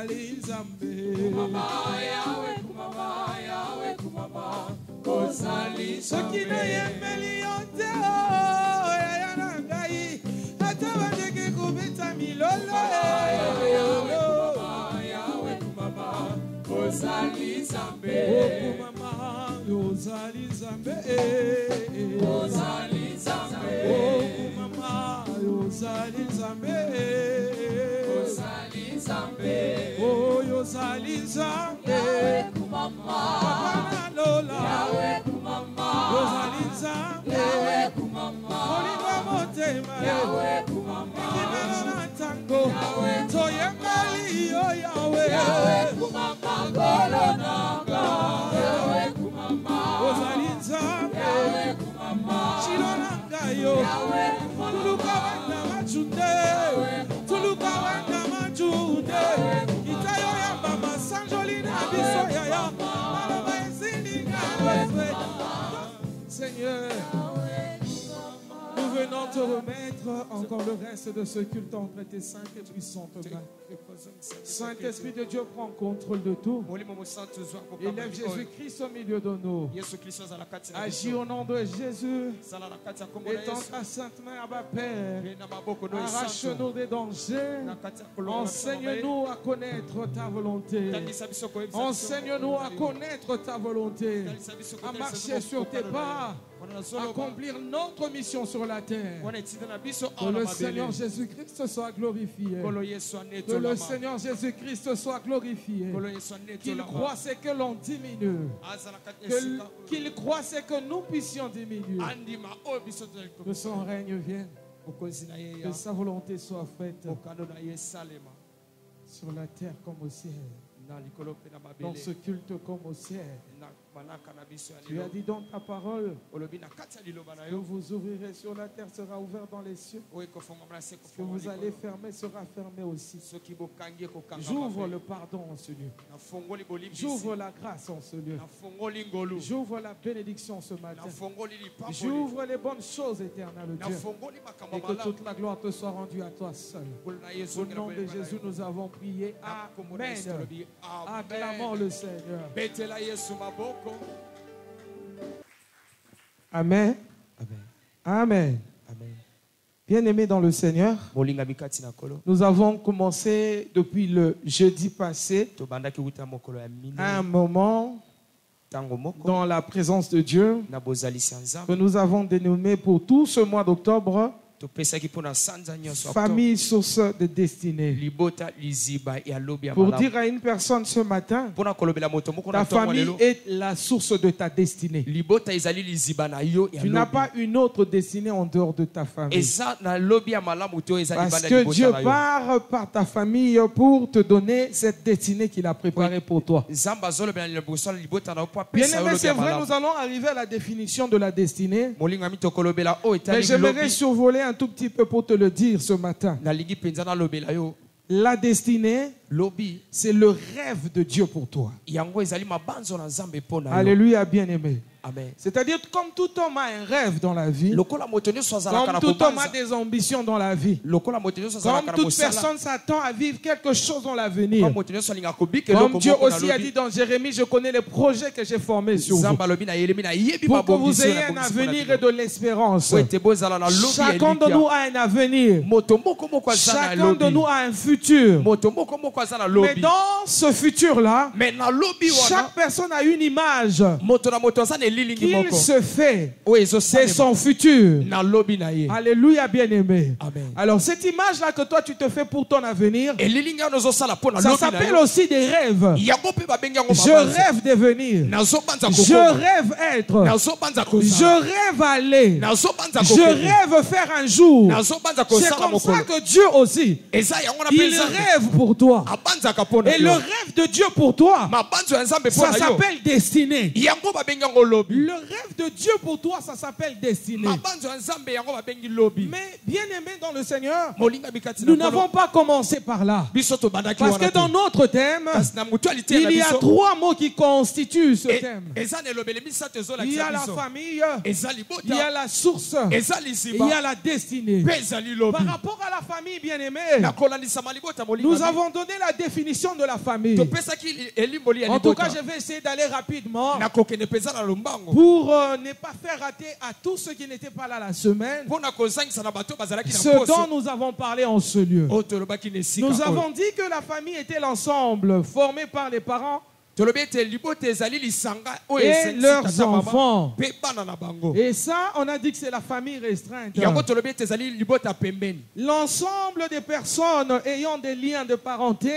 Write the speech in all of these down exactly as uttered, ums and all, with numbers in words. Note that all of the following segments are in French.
ozali Nzambe. Kumama Yahweh, kumama Yahweh, kumama ozali Nzambe. Soki na yembeli yote o ya na ngai, ata bandeke kubeta milolo. Kumama Yahweh, kumama ozali Nzambe. Kumama ozali Nzambe. Ozali Nzambe. Kumama ozali Nzambe. Ozali Nzambe. Oh, ozali Nzambe. Yahweh kumama. Papa Lola. Yahweh kumama. Ozali Nzambe. Yahweh kumama. Oliva motema. Yahweh kumama. Kimena na tango. Yahweh toyembali yo Yahweh. Yahweh kumama. Kolonanga. Yahweh kumama. Ozali Nzambe. Yahweh kumama. Chilonanga yo. Yahweh kumama. Tuluka wanda machunde. Tuluka wanda machunde. Itayo ya mama sanjolina biso ya ya. Malama ezini ngawezwe. Seigneur, nous venons te remettre encore le reste de ce culte entre tes saintes et puissantes mains. Saint-Esprit de Dieu prend contrôle de tout. Élève Jésus-Christ au milieu de nous. Agis au nom de Jésus. Étends ta sainte main à ma Père. Arrache-nous des dangers. Enseigne-nous à connaître ta volonté. Enseigne-nous à connaître ta volonté. À marcher sur tes pas. Accomplir notre mission sur la terre. Que le Seigneur Jésus-Christ soit glorifié. Que le Seigneur Jésus-Christ soit glorifié. Qu'il croit c'est que l'on diminue. Qu'il croit c'est que nous puissions diminuer. Que son règne vienne. Que sa volonté soit faite sur la terre comme au ciel. Dans ce culte comme au ciel. Tu as dit dans ta parole que vous ouvrirez sur la terre sera ouvert dans les cieux. Ce que vous allez fermer sera fermé aussi. J'ouvre le pardon en ce lieu. J'ouvre la grâce en ce lieu. J'ouvre la bénédiction ce matin. J'ouvre les bonnes choses éternelles, Dieu. Et que toute la gloire te soit rendue à toi seul. Au nom de Jésus, nous avons prié. Amen. Acclamons le Seigneur. Amen. Amen. Amen. Amen. Bien-aimés dans le Seigneur, nous avons commencé depuis le jeudi passé un moment dans la présence de Dieu que nous avons dénommé pour tout ce mois d'octobre famille source de destinée. Pour dire à une personne ce matin, ta famille est la source de ta destinée. Tu n'as pas une autre destinée en dehors de ta famille. Parce que Dieu part par ta famille pour te donner cette destinée qu'il a préparée pour toi. Bien aimé, c'est vrai, nous allons arriver à la définition de la destinée. Mais j'aimerais survoler un tout petit peu pour te le dire ce matin. La destinée, c'est le rêve de Dieu pour toi. Alléluia, bien-aimé. C'est-à-dire comme tout homme a un rêve dans la vie, comme tout homme a des ambitions dans la vie, comme toute personne s'attend à vivre quelque chose dans l'avenir. Comme Dieu aussi a dit dans Jérémie, je connais les projets que j'ai formés sur vous, pour que vous ayez un avenir et de l'espérance. Chacun de nous a un avenir. Chacun de nous a un futur. Mais dans ce futur-là, chaque personne a une image qu'il se fait, c'est son futur. Alléluia, bien-aimé. Alors cette image-là que toi tu te fais pour ton avenir, ça s'appelle aussi des rêves. Je rêve devenir, je rêve être, je rêve aller, je rêve faire un jour. C'est comme ça que Dieu aussi, il rêve pour toi. Et le rêve de Dieu pour toi, ça s'appelle destinée. Le rêve de Dieu pour toi, ça s'appelle destinée. Mais bien aimé dans le Seigneur, nous n'avons pas commencé par là. Parce que dans notre thème, il y a trois mots qui constituent ce thème. Il y a la famille, il y a la source, il y a la destinée. Par rapport à la famille bien-aimée, nous avons donné la définition de la famille. En tout cas, je vais essayer d'aller rapidement pour euh, ne pas faire rater à tous ceux qui n'étaient pas là la semaine ce dont nous avons parlé en ce lieu. Nous avons dit que la famille était l'ensemble formé par les parents et leurs enfants. Et ça, on a dit que c'est la famille restreinte. L'ensemble des personnes ayant des liens de parenté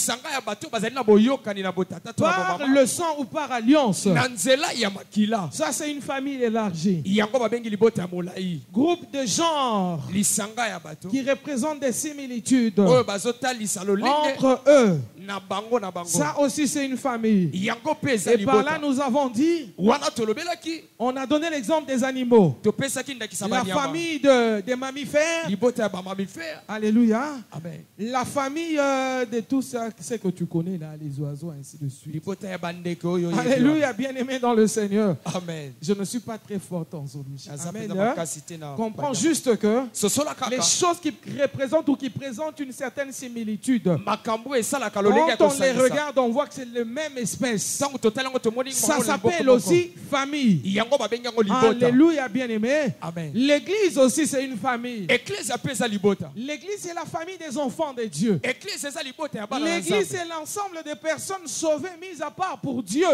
par le sang ou par alliance. Ça, c'est une famille élargie. Groupe de genre qui représente des similitudes entre eux. Ça aussi, c'est une famille. Et par là, nous avons dit, on a donné l'exemple des animaux. La famille de, des mammifères. Alléluia. Amen. La famille euh, de tout ça, ce que tu connais là, les oiseaux, ainsi de suite. Alléluia, bien aimé dans le Seigneur. Amen. Je ne suis pas très fort en solution. Amen. Comprends juste que les choses qui représentent ou qui présentent une certaine similitude, quand on les regarde, on voit que c'est le même espèce. Ça s'appelle aussi famille. Alléluia, bien-aimé. L'église aussi, c'est une famille. L'église, c'est la famille des enfants de Dieu. L'église, c'est l'ensemble des personnes sauvées, mises à part pour Dieu.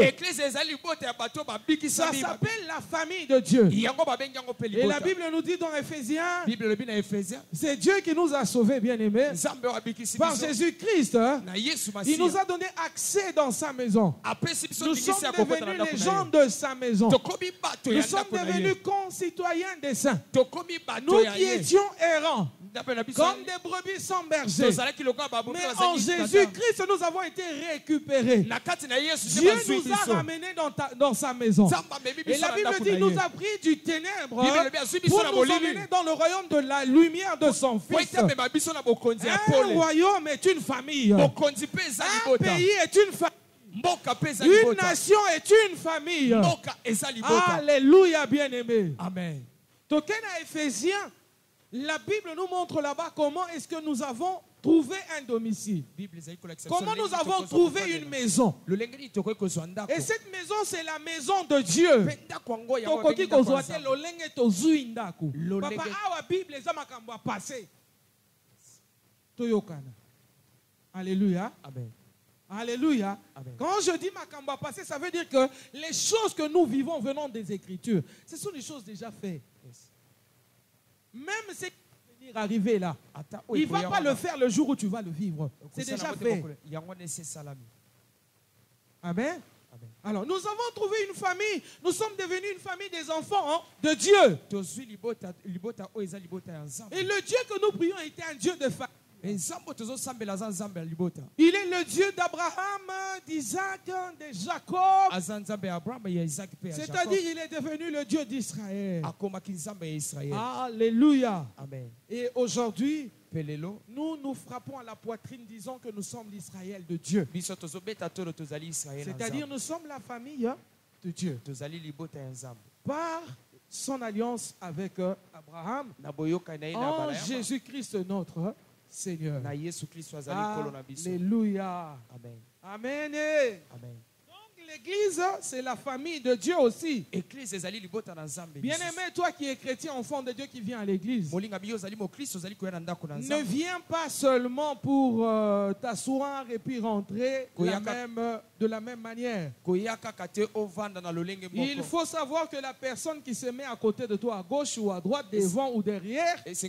Ça s'appelle la famille de Dieu. Et la Bible nous dit dans Éphésiens, c'est Dieu qui nous a sauvés, bien-aimés. Par Jésus-Christ, il nous a donné accès dans sa maison. Nous sommes devenus les gens de sa maison. Nous sommes devenus concitoyens des saints. Nous qui étions errants, comme des brebis sans berger. Mais en Jésus-Christ, nous avons été récupérés. Dieu nous a ramenés dans, ta, dans sa maison. Et la Bible dit qu'il nous a pris du ténèbre pour nous emmener dans le royaume de la lumière de son Fils. Un royaume est une famille. Un pays est une famille. Une nation est une famille. Alléluia, bien-aimé. Amen. Token à Éphésiens, la Bible nous montre là-bas comment est-ce que nous avons trouvé un domicile. Comment nous avons trouvé une maison. Et cette maison, c'est la maison de Dieu. Papa, la Bible est passé. Alléluia. Amen. Alléluia. Amen. Quand je dis Makamba passé, ça veut dire que les choses que nous vivons venant des Écritures, ce sont des choses déjà faites. Yes. Même ce qui va venir arriver là, il ne va pas le faire le jour où tu vas le vivre. C'est déjà fait. Amen. Amen. Alors, nous avons trouvé une famille. Nous sommes devenus une famille des enfants hein, de Dieu. Et le Dieu que nous prions était un Dieu de famille. Il est le Dieu d'Abraham, d'Isaac, de Jacob. C'est-à-dire il est devenu le Dieu d'Israël. Alléluia. Amen. Et aujourd'hui, nous nous frappons à la poitrine disant que nous sommes l'Israël de Dieu. C'est-à-dire nous sommes la famille de Dieu. Par son alliance avec Abraham, en Jésus-Christ notre Seigneur. Alléluia. Amen. Amen. Amen. Donc l'église, c'est la famille de Dieu aussi. Bien-aimé, toi qui es chrétien, enfant de Dieu qui vient à l'église, ne viens pas seulement pour euh, t'asseoir et puis rentrer la même, de la même manière. Il faut savoir que la personne qui se met à côté de toi, à gauche ou à droite, devant ou derrière, c'est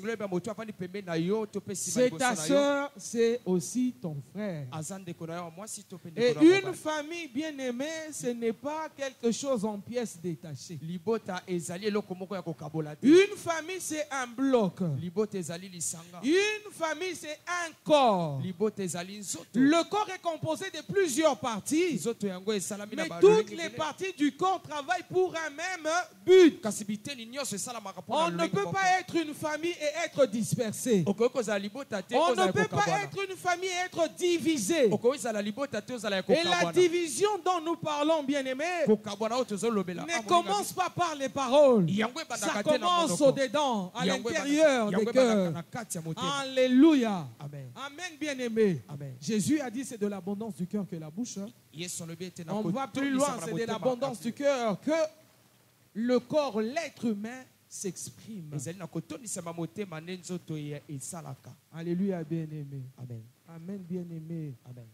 ta soeur, c'est aussi ton frère. Et une famille bien-aimée bien-aimé, ce n'est pas quelque chose en pièces détachées. libota ezali eloko moko ya kokabola te. Une famille, c'est un bloc. libota ezali lisanga. Une famille, c'est un corps. libota ezali nzoto. Le corps est composé de plusieurs parties. nzoto yango esalami na Mais ba toutes lolenge les ebele. parties du corps travaillent pour un même but. kasi biteni nyonso esalamaka mpo na On ne lolenge peut moko. pas être une famille et être dispersé. okoki kozala libota te On ne ozala peut pas kokabwana. être une famille et être divisé. okoki kozala libota te ozala ya Et la kokabwana. division dont nous parlons, bien-aimés, kokabwana oyo tozolobela. ne Ah, moninga commence pas par les paroles. yango ebandaka Ça te na commence monoko. au-dedans, à Yango l'intérieur ebandaka- des yango ebandaka cœurs. na kati ya motema. Alléluia. Amen. Amen, bien-aimés. Amen. Jésus a dit c'est de l'abondance du cœur que la bouche. hein. yesu alobi ete na On va plus kotondisa loin, na c'est de motema l'abondance makasi. du cœur que le corps, l'être humain s'exprime. ezali na kotondisama motema nde nzoto e- esalaka. Alléluia, bien-aimé. Amen. Amen, bien-aimé. Amen.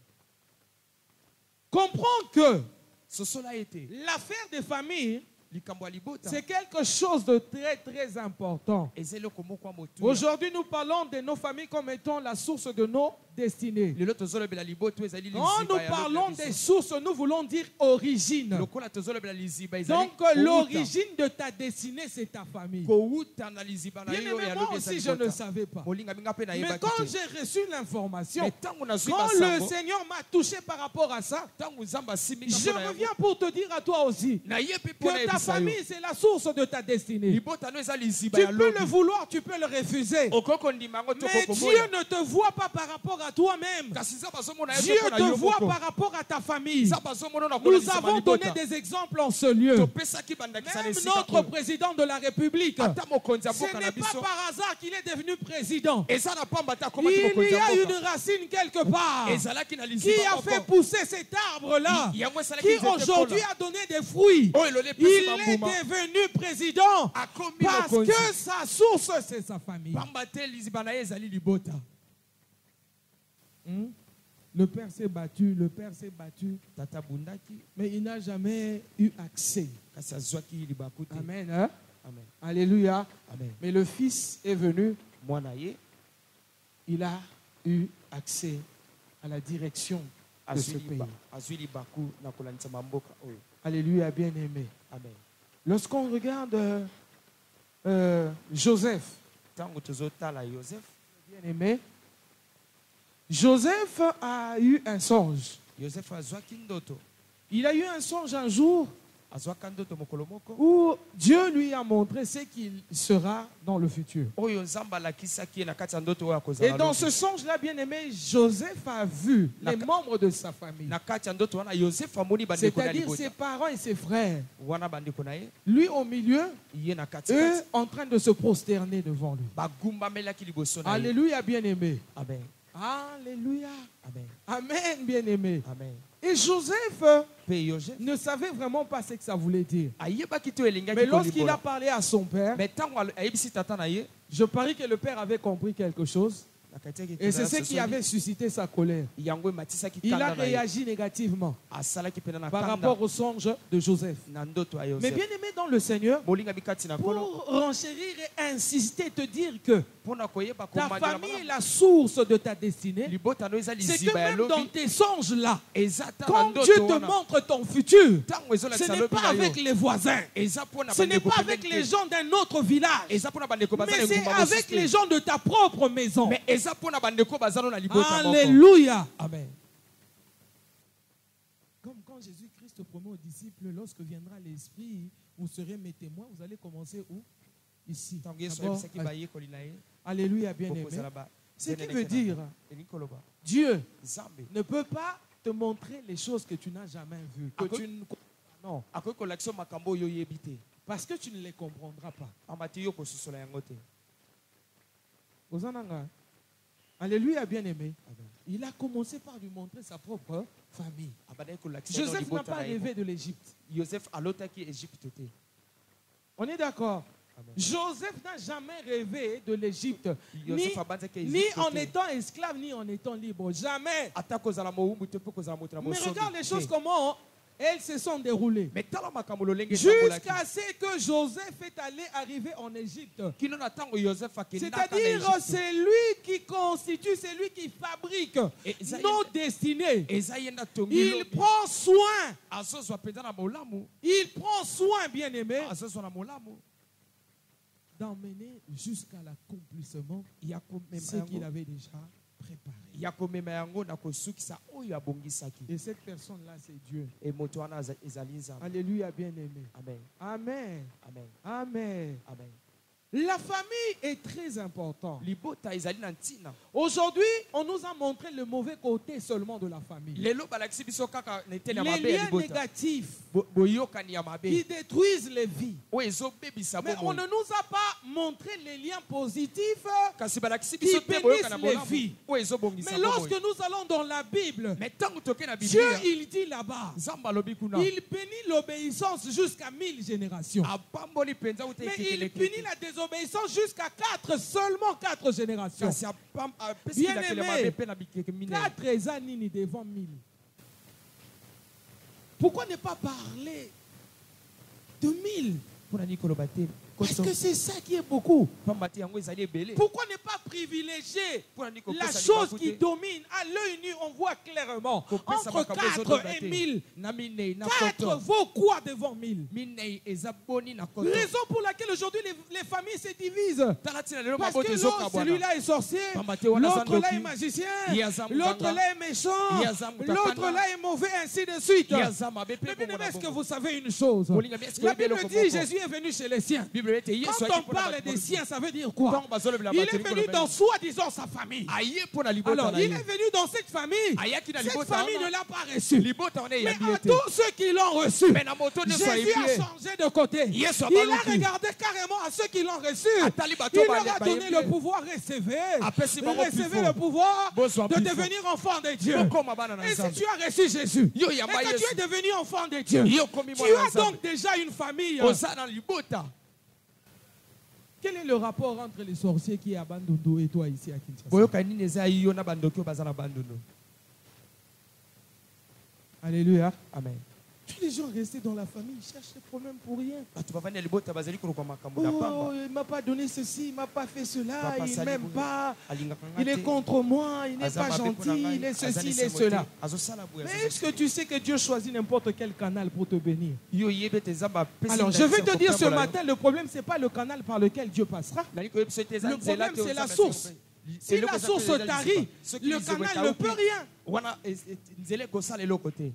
Comprends que sosola ete l'affaire des familles, likambo ya libota c'est quelque chose de très, très important. eza eloko moko ya motuya. Aujourd'hui, nous parlons de nos familles comme étant la source de nos destinées. lelo tozolobela libota ezali Quand liziba nous ya parlons lobi ya des biso. sources, nous voulons dire origine. lokola tozolobela liziba ezali Donc, kouta. l'origine de ta destinée, c'est ta famille. kouta na liziba na Bien yo ya aimé, moi lobi aussi, ezali je ne kouta. savais pas. molinga minga mpe Mais nayebaki quand te. j'ai reçu l'information, Mais ntango nazwi quand le basango Seigneur m'a touché par rapport à ça, ntango nzambe asimbi je ngambo na yango, reviens pour te dire à toi aussi nayebi mpo que ta nayebisa yo. famille, c'est la source de ta destinée. libota no eza liziba Tu ya peux lobi. le vouloir, tu peux le refuser. okoki kondima yango to Mais kokoboya. Dieu ne te voit pas par rapport à toi-même. kasi nzambe azomona ye Dieu mpe na te yo voit moko. par rapport à ta famille. nzambe azomona na Nous kolandisama avons donné libota. des exemples en ce lieu. topesaki bandakisa na Même esika notre oyo. président de la République, ata mokonzi ya ce mboka na n'est pas biso par hasard qu'il est devenu président. eza na pamba te akomaki Il mokonzi y ya a une mboka. racine quelque part ezalaki na qui liziba a fait moko. pousser cet arbre-là, yango esalaki qui nzete aujourd'hui kola. a donné des fruits. oyo eloli Il epesi est bambuma devenu président akomi parce mokonzi. que sa source, c'est sa famille. pamba te liziba na ye ezali libota. Hmm? Le père s'est battu, le père s'est battu, tata bundaki mais il n'a jamais eu accès. kasi azwaki libaku te. Amen. hein? Amen. Alléluia. Amen. Mais le fils est venu, mwana ye il a eu accès à la direction de ce azwi pays. liba- azwi libaku na kolandisama mboka oyo. Alléluia, bien-aimé. Amen. Lorsqu'on regarde euh, euh, Joseph, ntango tozotala Joseph, bien-aimé, Joseph a eu un songe. Joseph azwaki ndoto Il a eu un songe un jour azwaka ndoto mokolo moko où Dieu lui a montré ce qu'il sera dans le futur. oyo nzambe alakisaki ye na kati ya ndoto oyo Et akozala dans lobi. ce songe-là, bien-aimé, Joseph a vu les membres de sa famille, na kati ya ndoto wana Joseph amoni bandeko na c'est-à-dire ses libota parents et ses frères. wana bandeko na ye Lui au milieu, ye na eux katikati en train de se prosterner devant lui. bagumbamelaki liboso na ye. Alléluia, bien-aimé. Amen. Alléluia. Amen. Amen, bien-aimé. Amen. Et Joseph euh, mpe Joseph ne savait vraiment pas ce que ça voulait dire. ayebaki to elingaki Mais lorsqu'il a kolibola. parlé à son père, mais ntango alo- ayebisi tata na ye je parie que le père avait compris quelque chose. nakatiaki Et c'est kizala ce qui sosoli, avait suscité sa colère. yango ematisaki Il a kanda na ye réagi négativement asalaki mpena na par kanda rapport au songe de Joseph. na ndoto ya Mais Joseph. bien aimé dans le Seigneur, molingami kati na nkolo pour renchérir et insister, te dire que mpona koyeba ta komandela famille est malamu. la source de ta destinée, libota no eza c'est que liziba ya même dans lobi tes songes-là, eza ta na quand Dieu ndoto te wana montre ton futur, ntango ce ezolakisa n'est lobi pas na yo avec les voisins, eza mpona ce n'est bandeko pas avec pembeni les te. gens d'un autre village, eza mpona bandeko baza na mais c'est engumba mosusu avec te. les gens de ta propre maison. mais eza mpona bandeko baza no na libota moko. Alléluia. Amen. Comme quand Jésus-Christ promet aux disciples, lorsque viendra l'Esprit, vous serez mes témoins, vous allez commencer où? Ici. ntango yesu D'abord, ayebisaki bayekoli na ye Alléluia, bien-aimé. bokozala ba- Ce qui bien-aimé veut na- dire, elingi koloba Dieu nzambe ne peut pas te montrer les choses que tu n'as jamais vues, que Ah, tu ne comprends pas. Non, akoki kolakisa makambo oyo oyebi te parce que tu ne les comprendras pas. amba te yo kososola yango te. Ozananga. Alléluia, bien-aimé. Amen. Il a commencé par lui montrer sa propre famille. abandaki kolakisa no Joseph n'a libota pas na ye rêvé de l'Égypte. Joseph alotaki Égypte te. On est d'accord? Amen. Joseph n'a jamais rêvé de l'Égypte, ni, Joseph abanzaki ni Égypte en te. étant esclave, ni en étant libre. Jamais. ata kozala mowumbu te mpo kozala moto na Mais bosomi regarde les choses te. comment elles se sont déroulées Mais tala makambo lolenge jusqu'à ce que Joseph est allé arriver en Égypte. kino na tango Joseph akendaka na C'est-à-dire, Égypte. c'est lui qui constitue, c'est lui qui fabrique Et ça y est- nos destinées. eza yenda tongi Il lobi. prend soin, azozwa mpenza na molamu il prend soin, bien-aimé, azozwa na molamu d'emmener jusqu'à l'accomplissement ya komema ce qu'il yango avait déjà préparé. ya komema yango na kosukisa oyo abongisaki. Et cette personne-là, c'est Dieu. E moto wana aza- ezali nzambe. Alléluia, bien-aimé. Amen. Amen. Amen. Amen. Amen. La famille est très importante. Libota ezali na ntina. Aujourd'hui, on nous a montré le mauvais côté seulement de la famille. Lelo balakisi biso kaka na etele ya Les mabe ya liens libota. négatifs Bo- boyokani ya mabe qui détruisent les vies. oyo ezobebisa Mais on bomoi. ne nous a pas montré les liens positifs. kasi balakisi qui biso te boyoka na bénissent les bolamu vies. oyo ezobongisa Mais lorsque bomoi. nous allons dans la Bible, mais ntango toke na Dieu, biblia il dit là-bas, nzambe alobi kuna il bénit l'obéissance jusqu'à mille générations. apamboli mpenza uta Mais il ekekeleke punit la désobéissance jusqu'à quatre, seulement quatre générations. kasi apam- apesi Bien bilakele aimé. mabe mpe na bikeke minene. Quatre eza-nini devant mille. Pourquoi ne pas parler de mille? mpona nini koloba te Parce que c'est ça qui est beaucoup. pamba te yango ezali ebele Pourquoi ne pas privilégier mpona nini la kopesa chose libaku qui te domine? À l'œil nu, on voit clairement. kopesa Entre makambo quatre ezodonda et te mille. na minei na Quatre koto vaut quoi devant mille? minei eza boni na koto Raison pour laquelle aujourd'hui les, les familles se divisent. tala ntina lelo Parce mabota que l'autre, ezokabwana celui-là est sorcier, Pambate wana l'autre zandoki. là est magicien, Yaza muganga. l'autre là est méchant, Yaza mutakana. l'autre là est mauvais, ainsi de suite. yaza mabe Mais mpe bien bongo aimé, na est-ce que bongo. vous savez une chose? Bolinga, est-ce que La vous avez Bible le dit comprendre? Jésus est venu chez les siens. Bible ete yesu Quand ayaki on mpona parle bato des moluka. siens, ça veut dire quoi? Ntango bazolobela Il bato est likolo venu na dans ye. soi-disant sa famille. aye mpona libota Alors, na il ye est venu dans cette famille. ayaki na Cette libota famille ne wana l'a pas reçu. libota wana Mais eyabi à ete tous ceux qui l'ont reçu, me na moto nyonso Jésus a ayebi ye changé de côté. Yesu Il a abaluki. regardé carrément à ceux qui l'ont reçu. Atali bato Il ba- leur a ba- donné ba- le pouvoir, recevez. Apesi bango Recevez plus le fort. pouvoir Bozwa de plus fort. devenir enfant de Dieu. Bokoma bana na Et si Nzambe. tu as reçu Jésus, Yo et yamba que tu Yesu. es devenu enfant de Dieu, Yo komi tu mwana na as Nzambe. donc déjà une famille. oza na libota. Quel est le rapport entre les sorciers qui est à Bandundu et toi ici à Kinshasa? boyoka nini eza yo na bandoki oyo baza na bandundu. Alléluia. Amen. Tous les gens restés dans la famille, ils cherchent des problèmes pour rien. bato bavandi ya libota bazali koluka makambo na Oh, pamba il ne m'a pas donné ceci, il ne m'a pas fait cela, Papa il ne sali m'aime boye. pas, alingaka nga il est te. contre moi, il n'est Aza pas mabe gentil, mpona ngai. il est Aza ceci, il lisengo est te. cela. azosala boye, Mais azosala est-ce que tu sais que Dieu choisit n'importe quel canal pour te bénir? yo yebi ete nzambe apesi Alors, na je vais biso te dire ce kotambola yo. matin, le problème, ce n'est pas le canal par lequel Dieu passera. Nali koyebi so ete eza Le nzela problème, te c'est la Nzambe source. asali kope. Si Eloko la eza source mpe eza tarit, liziba. Soki le liziba canal ne ekauki, peut rien. wana es- et- nzela ekosala eloko te.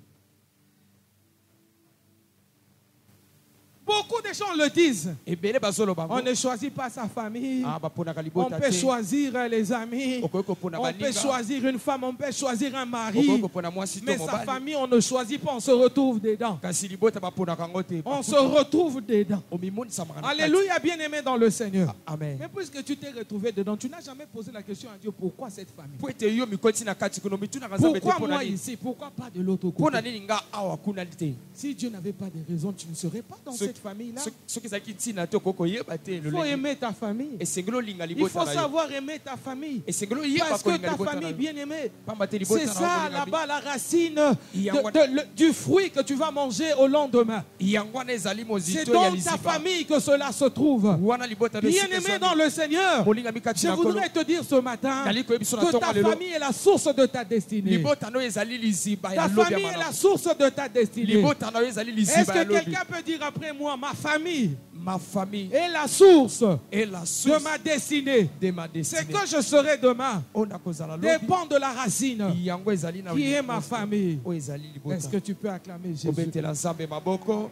Beaucoup de gens le disent. ebele bazoloba On ngo ne choisit pas sa famille. ah baponaka On libota peut te choisir les amis. okoki kopona On peut baninga choisir une femme, on peut choisir un okoki mari. kopona mwasi to Mais sa mobali famille, on ne choisit pas, on se retrouve dedans. kasi libota baponaka ngo te On se retrouve dedans. omimonisama na kati. Alléluia, bien-aimé dans le Seigneur. amen Mais puisque tu t'es retrouvé dedans, tu n'as jamais posé la question à Dieu, pourquoi cette famille? po ete yo mikoti na kati kuno mitunaka nzambe te Pourquoi mpona moi nini ici? Pourquoi pas de l'autre mpona côté? nini nga awa kuna te. Si Dieu n'avait pas de raison, tu ne serais pas dans Ce- cette famille-là. So- soki ezalaki ntina te okoki koyeba te Il faut lolenge aimer ta famille. esengeli olinga Il libota faut na yo savoir aimer ta famille. esengeli oyeba Parce que kolinga ta libota na famille yo bien-aimée, pamba te libota c'est na yo ça kolinga bi- là-bas la racine de- Yango- de- le- du fruit que tu vas manger au lendemain. yango wana ezali C'est mozito ya dans ta liziba famille que cela se trouve. wana libota na esika Bien-aimé ezwami. dans le Seigneur, molingami kati je na kolo voudrais te dire ce matin nali koyebi so na que ntongo ta lelo famille est la source de ta destinée. libota na yo ezali liziba ya Ta lobi ya famille est la malamu source de ta destinée. libota na yo ezali Est-ce liziba ya que lobi quelqu'un peut dire après moi, ma famille ma famille est la source est la de source ma destinée? de ma C'est destinée que je serai demain oyo nakozala lobi dépend de la racine yango ezali na qui est ma famille. oyo ezali libota Est-ce que tu peux acclamer Jésus? kobetela nzambe maboko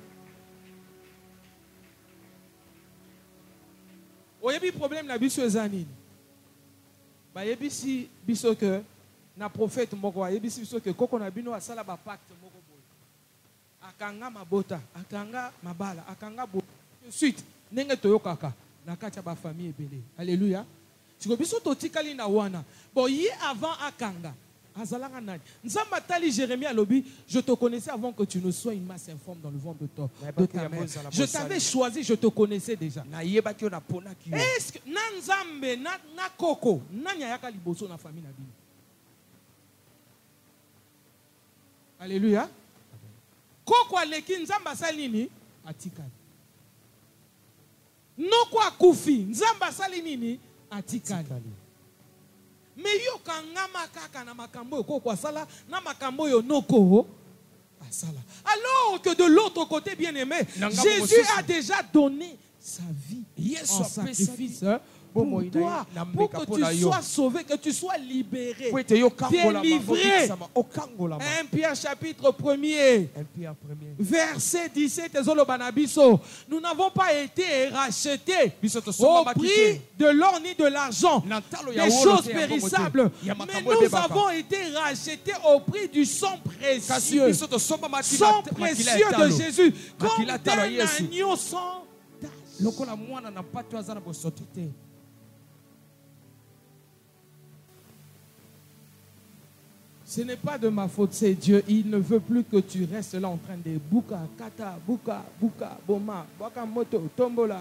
Oyebi problème na biso eza nini? Bayebisi biso que na prophète moko ayebisi biso que koko na bino asala ba pacte moko boye. Akanga mabota, akanga mabala, akanga bo. Ensuite, ndenge toyokaka na kati ya ba famille ebele. Alléluia. Siko biso totikali na wana. Bon, ye avant akanga. Azalanga nani. Nzamba tali Jérémie alobi, je te connaissais avant que tu ne sois une masse informe dans le ventre de ta, de ta mère. Je t'avais choisi, je te connaissais déjà. nayebaki yo naponaki yo Est-ce que na nzambe na, na koko nani ayaka liboso na famille na bino? Alléluia. Koko aleki nzamba asali nini? Atikali. Noko akufi nzamba asali nini? Atikali. Me yo kangama kaka na makambo koko asala na makambo yo noko asala. Alors que de l'autre côté, bien aimé, Jésus a déjà donné sa vie en sacrifice pour toi, pour que tu sois sauvé, que tu sois libéré, délivré. un Pierre chapitre premier, verset dix-sept. Nous n'avons pas été rachetés au prix de l'or ni de l'argent, des choses périssables, mais nous avons été rachetés au prix du sang précieux, sang précieux de Jésus, comme d'un agneau sans tache. Ce n'est pas de ma faute, c'est Dieu. Il ne veut plus que tu restes là en train de bouka, kata, bouka, bouka, boma, bouka moto, tombola.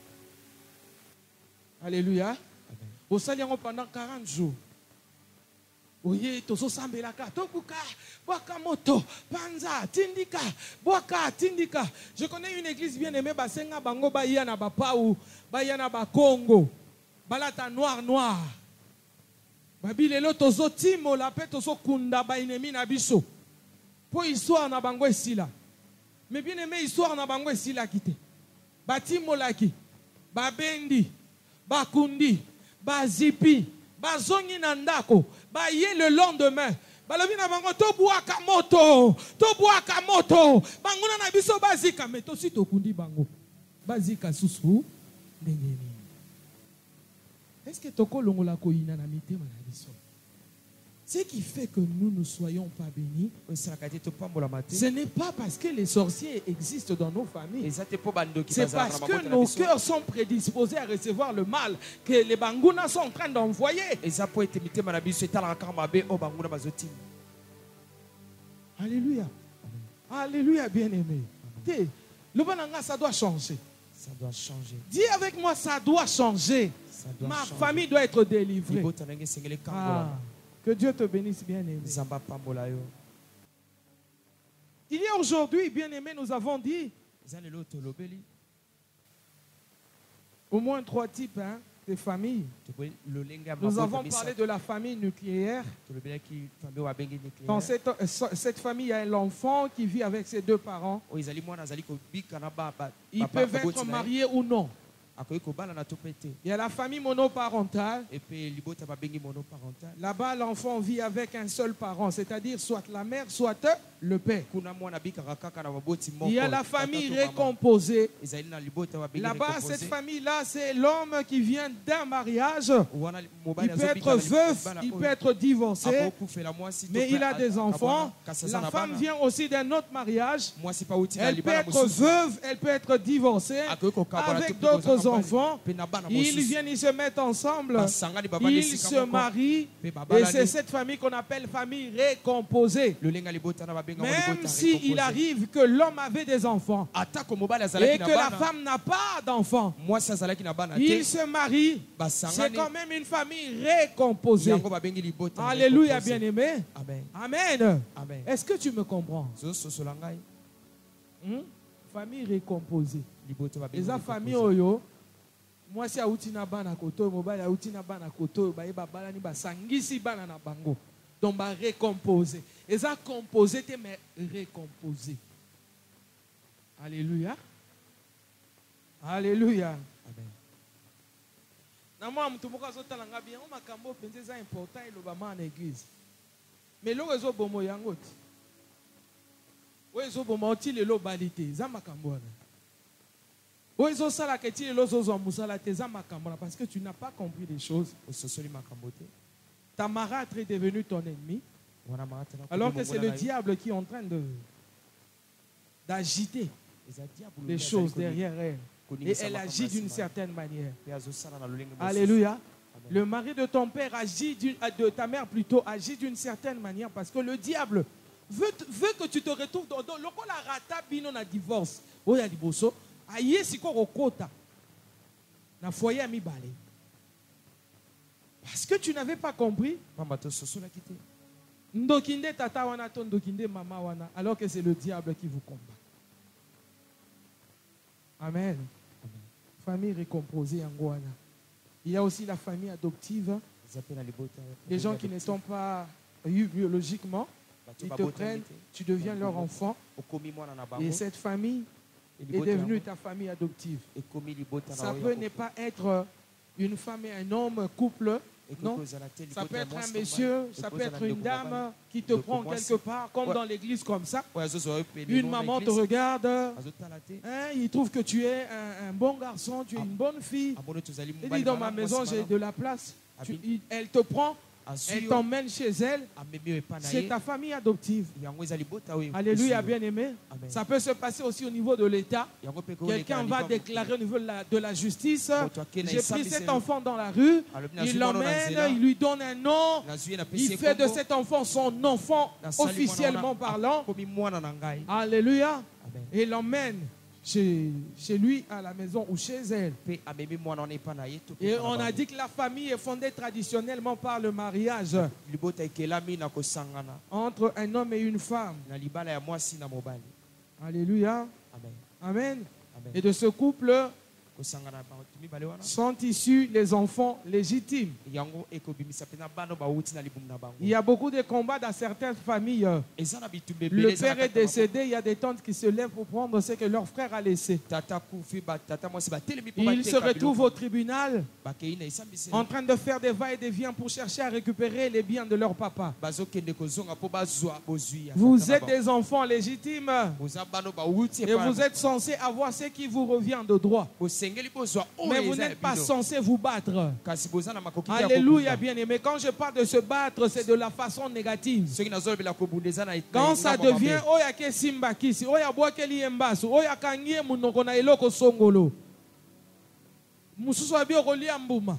Alléluia. Au salon pendant quarante jours. Oui, toso sambelaka, tobuka, bouka moto, panza, tindika, bouka, tindika. Je connais une église bien aimée, basenga bango bayana bapaou, bayana bakongo, balata noir noir. Babilelo tozo timo la pe tozo kunda ba inemi na biso. Po histoire na bango esila. Mais bien aimé histoire na bango esila kite. Ba timo laki. Ba bendi. Ba kundi. Ba zipi. Ba zongi na ndako. Ba ye le lendemain. Ba lobi na bango to buaka moto. To buaka moto. Bango na biso bazika mais to si to kundi bango. Bazika susu ndengeni. Est-ce que toko longola ko ina na mitema na biso? Ce qui fait que nous ne soyons pas bénis, ce n'est pas parce que les sorciers existent dans nos familles. C'est parce que nos cœurs sont prédisposés à recevoir le mal que les bangounas sont en train d'envoyer. Alléluia. Alléluia, bien-aimé. Le bananga, ça doit changer. Ça doit changer. Dis avec moi, ça doit changer. Ça doit Ma changer. famille doit être délivrée. Ah, que Dieu te bénisse, bien-aimé. Il y a aujourd'hui, bien-aimé, nous avons dit au moins trois types hein, de familles. Nous avons parlé de la famille nucléaire. Dans cette, cette famille, il y a l'enfant qui vit avec ses deux parents. Ils peuvent être mariés ou non. Il y a la famille monoparentale. Là-bas, l'enfant vit avec un seul parent, c'est-à-dire soit la mère, soit le père. Il y a la famille récomposée. Là-bas, cette famille-là, c'est l'homme qui vient d'un mariage. Il peut être veuf, il peut être divorcé, mais il a des enfants. La femme vient aussi d'un autre mariage. Elle peut être veuve, elle peut être divorcée avec d'autres enfants. Ils viennent, ils se mettent ensemble, ils se marient, et c'est cette famille qu'on appelle famille récomposée. Même s'il arrive que l'homme avait des enfants et que la femme n'a pas d'enfants, il se marie, c'est quand même une famille récomposée. Alléluia, bien-aimé. Amen. Amen. Est-ce que tu me comprends? Hmm? Famille récomposée. Les familles oyo, moi si auti na bana koto, mobile auti na bana koto, ba eba bala ni ba sangisi bana na bango. Donc ba récomposé. Et ça composé mais récomposé. Alléluia. Alléluia. Amen. Na moi mtu moka zo talanga bien, o makambo penze za important et lo ba ma na église. Mais lo rezo bomo yango ti. Oezo bomo ti le lo balite, za makambo na. Oezo sala ke ti le lo zo zo musala te za makambo na parce que tu n'as pas compris les choses. Ta marâtre est devenu ton ennemi. Alors que c'est le diable qui est en train de d'agiter les choses derrière elle. Et elle agit d'une certaine manière. Alléluia. Le mari de ton père agit de ta mère plutôt agit d'une certaine manière parce que le diable veut, veut que tu te retrouves dans le local la rata bino na divorce. Oya diboso aye siko okota na foyer mi balé. Parce que tu n'avais pas compris. Ndokinde tata wana to ndokinde mama wana, alors que c'est le diable qui vous combat. Amen. Amen. Famille recomposée en Guana. Il y a aussi la famille adoptive. Les gens qui ne sont pas eus biologiquement, ils te prennent, tu deviens leur enfant. Et cette famille est devenue ta famille adoptive. Ça peut ne pas être une femme et un homme, couple. Non, ça peut être un monsieur, ça peut être une dame qui te prend quelque part, comme dans l'église comme ça. Une maman te regarde, hein, il trouve que tu es un, un bon garçon, tu es une bonne fille. Il dit dans ma maison j'ai de la place. Tu, il, elle te prend, elle t'emmène chez elle. C'est ta famille adoptive. Alléluia, bien-aimé. Ça peut se passer aussi au niveau de l'État. Quelqu'un va déclarer au niveau de la, de la justice: j'ai pris cet enfant dans la rue, il l'emmène, il lui donne un nom, il fait de cet enfant son enfant officiellement parlant. Alléluia. Et l'emmène Chez, chez lui, à la maison ou chez elle. Et on a dit que la famille est fondée traditionnellement par le mariage entre un homme et une femme. Alléluia. Amen. Amen. Amen. Et de ce couple sont issus les enfants légitimes. Il y a beaucoup de combats dans certaines familles. Le père est décédé, il y a des tantes qui se lèvent pour prendre ce que leur frère a laissé. Ils se retrouvent au tribunal en train de faire des va et des viens pour chercher à récupérer les biens de leur papa. Vous êtes des enfants légitimes et vous êtes censés avoir ce qui vous revient de droit. Mais vous n'êtes pas censé vous battre. Alléluia, bien-aimé. Quand je parle de se battre, c'est de la façon négative. Quand ça devient oya ke simba kisi, oya boakeli embasu, oya kangie munoko na eloko songolo. Mususu abi okolia mbuma.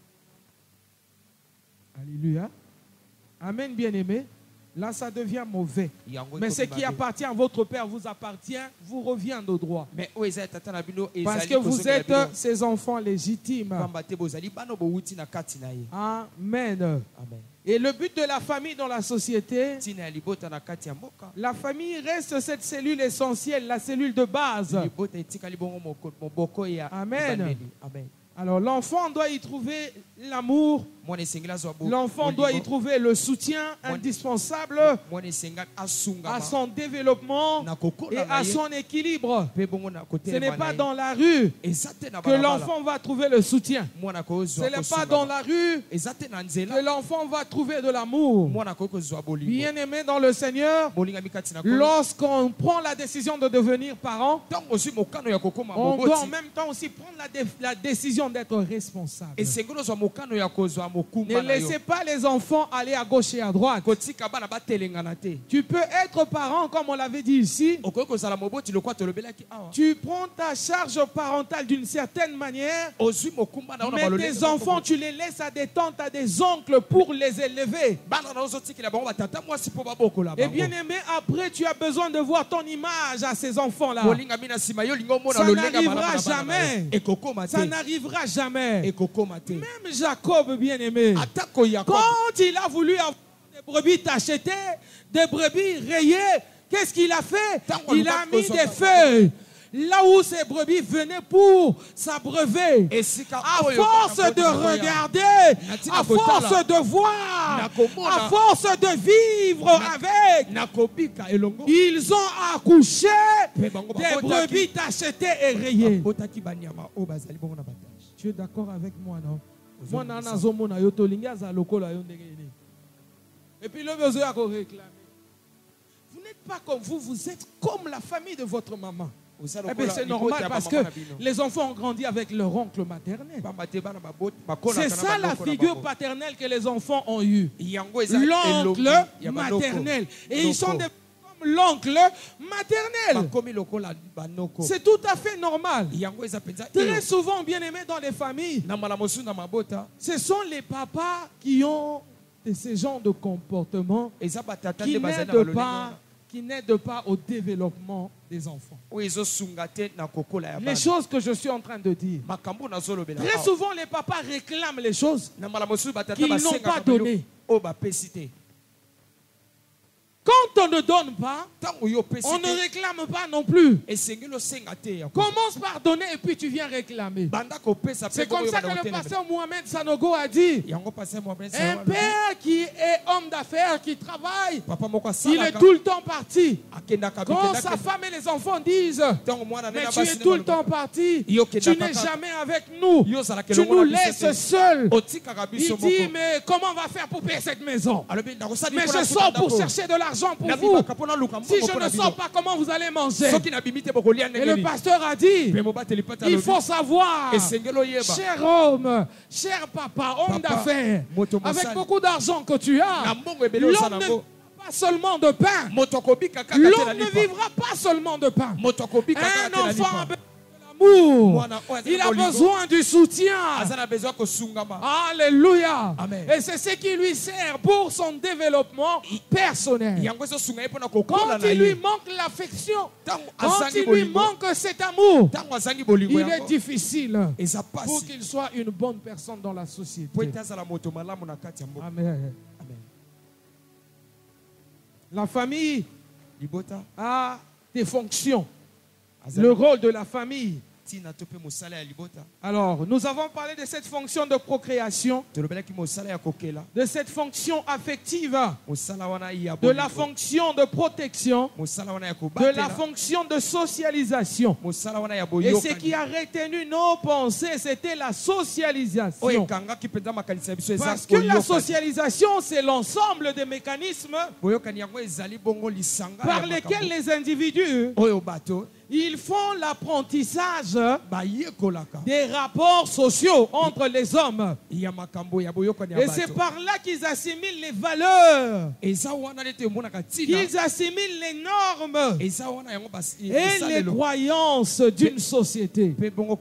Alléluia. Amen, bien-aimé. Là, ça devient mauvais. Mais ce qui appartient à votre père vous appartient, vous revient de droit. Parce que vous êtes ses enfants légitimes. Amen. Et le but de la famille dans la société, la famille reste cette cellule essentielle, la cellule de base. Amen. Alors l'enfant doit y trouver l'amour. L'enfant doit y trouver le soutien indispensable à son développement et à son équilibre. Ce n'est pas dans la rue que l'enfant va trouver le soutien. Ce n'est pas dans la rue que l'enfant va trouver de l'amour. Bien-aimé dans le Seigneur, lorsqu'on prend la décision de devenir parent, on doit en même temps aussi prendre la, la décision d'être responsable. Ne laissez pas les enfants aller à gauche et à droite. Tu peux être parent, comme on l'avait dit ici. Tu prends ta charge parentale d'une certaine manière. Mais tes enfants, tu les laisses à des tantes, à des oncles pour les élever. Et bien aimé, après tu as besoin de voir ton image à ces enfants-là. Ça n'arrivera jamais. Ça n'arrivera jamais. Même Jacob, bien aimé, quand il a voulu avoir des brebis tachetées, des brebis rayées, qu'est-ce qu'il a fait? Il a mis des feuilles là où ces brebis venaient pour s'abreuver. À force de regarder, à force de voir, à force de vivre avec, ils ont accouché des brebis tachetées et rayées. Tu es d'accord avec moi, non? Et puis le besoin à réclamer. Vous n'êtes pas comme vous, vous êtes comme la famille de votre maman. Eh bien, c'est normal parce que les enfants ont grandi avec leur oncle maternel. C'est ça la figure paternelle que les enfants ont eue. L'oncle maternel. Et ils sont des l'oncle maternel. C'est tout à fait normal. Très souvent, bien aimé dans les familles, ce sont les papas qui ont ces genres de comportements qui n'aident pas, qui n'aident pas au développement des enfants. Les choses que je suis en train de dire. Très souvent, les papas réclament les choses qu'ils n'ont pas données. on ne donne pas, on ne réclame pas non plus. Commence par donner et puis tu viens réclamer. C'est comme ça que le pasteur Mohamed Sanogo a dit. Un père qui est homme d'affaires, qui travaille, il est tout le temps parti. Quand sa femme et les enfants disent, mais tu es tout le temps parti, tu n'es jamais avec nous, tu nous laisses seuls. Il dit, mais comment on va faire pour payer cette maison? Mais je sors pour chercher de l'argent pour vous. Si je ne sors pas, comment vous allez manger? Et le pasteur a dit, il faut savoir, cher homme, cher papa, homme d'affaires, avec beaucoup d'argent que tu as, l'homme ne vivra pas seulement de pain. L'homme ne vivra pas seulement de pain. Un enfant a besoin de l'amour. Il a besoin du soutien. Alléluia. Et c'est ce qui lui sert pour son développement personnel. Quand il lui manque l'affection, quand il lui manque cet amour, il est difficile pour qu'il soit une bonne personne dans la société. Amen. La famille a des fonctions. Le rôle de la famille. Alors, nous avons parlé de cette fonction de procréation, de cette fonction affective, de la fonction de protection, de la fonction de socialisation. Et ce qui a retenu nos pensées, c'était la socialisation. Parce que la socialisation, c'est l'ensemble des mécanismes par lesquels les individus ils font l'apprentissage des rapports sociaux entre les hommes. Et c'est par là qu'ils assimilent les valeurs, qu'ils assimilent les normes et les croyances d'une société.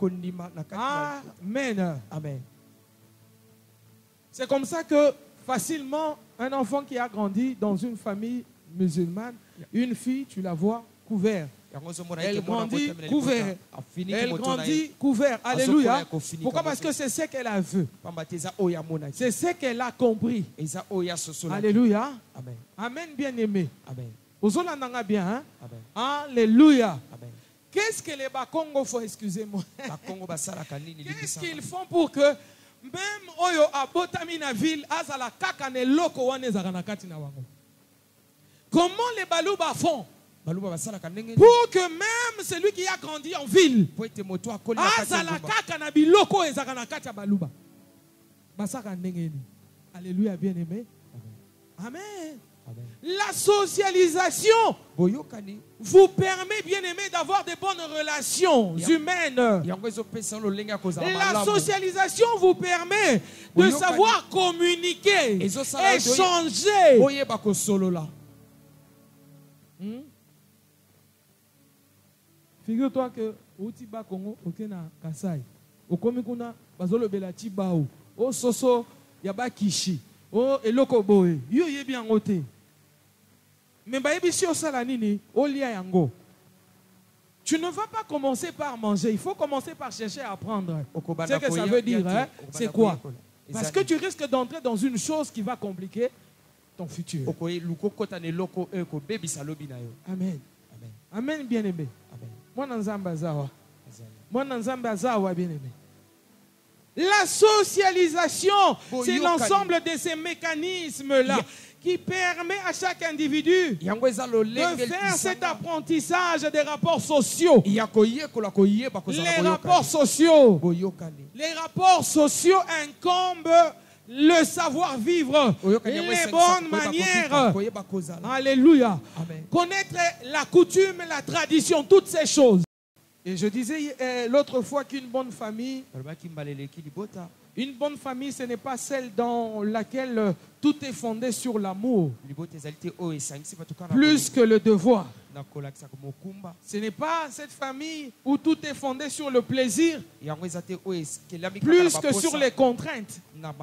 Amen. Amen. C'est comme ça que facilement, un enfant qui a grandi dans une famille musulmane, une fille, tu la vois couverte. Elle grandit couvert. Elle grandit couvert. Alléluia. Pourquoi? Parce que c'est ce qu'elle a vu. C'est ce qu'elle a compris. Alléluia. Amen, bien-aimé. Amen. Bien, hein? Alléluia. Qu'est-ce que les Bakongo font? Excusez-moi. Qu'est-ce qu'ils font pour que même Oyo Abotamina ville azala kakane loko wane zaranakati na wango? Comment les Balouba font? Pour que même celui qui a grandi en ville, alléluia, bien-aimé. Amen. La socialisation vous permet, bien-aimé, d'avoir de bonnes relations humaines. La socialisation vous permet de savoir communiquer, échanger. Hmm? Figure-toi que Outiba Congo, Okena Kasai, Okomikuna, Bazolo Belati Bao, O Soso, Yaba Kishi, O Eloko Boe, Yo Yebi Angote. Mais Baebishi Osalanini, Olia Yango. Tu ne vas pas commencer par manger, il faut commencer par chercher à apprendre. C'est ce que ça veut dire, hein? C'est quoi? Parce que tu risques d'entrer dans une chose qui va compliquer ton futur. Amen. Amen, bien-aimé. Moi, bien-aimé. La socialisation, c'est l'ensemble de ces mécanismes-là qui permet à chaque individu de faire cet apprentissage des rapports sociaux. Les rapports sociaux. Les rapports sociaux incombent le savoir-vivre, les bonnes manières. Alléluia. Amen. Connaître la coutume, la tradition, toutes ces choses. Et je disais euh, l'autre fois qu'une bonne famille, une bonne famille, ce n'est pas celle dans laquelle euh, tout est fondé sur l'amour, plus que le devoir. Ce n'est pas cette famille où tout est fondé sur le plaisir, plus que sur les contraintes.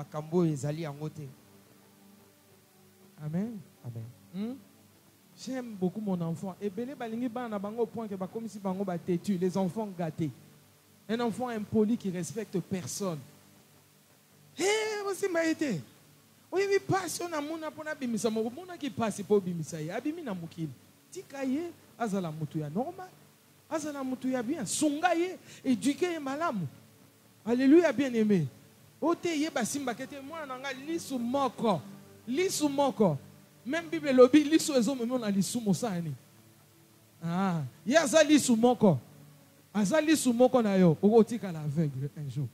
Amen. Amen. Hmm? J'aime beaucoup mon enfant. Et au point que les enfants gâtés. Un enfant impoli qui respecte personne. Eh, aussi m'a été. Oui, oui, passe, on a mon apona bimisa, mon qui passe pour bimisa, abimi na mukil. Tikaye, azala mutuya normal, azala mutuya bien, songaye, éduqué malamu. Alléluia, bien aimé. Ote ye basimba kete moi nanga lisu moko, lisu moko. Même Bible lobby lisu ezo memo na lisu mosani. Ah, yaza lisu moko. Aza lisu moko na yo, okotika la aveugle un jour.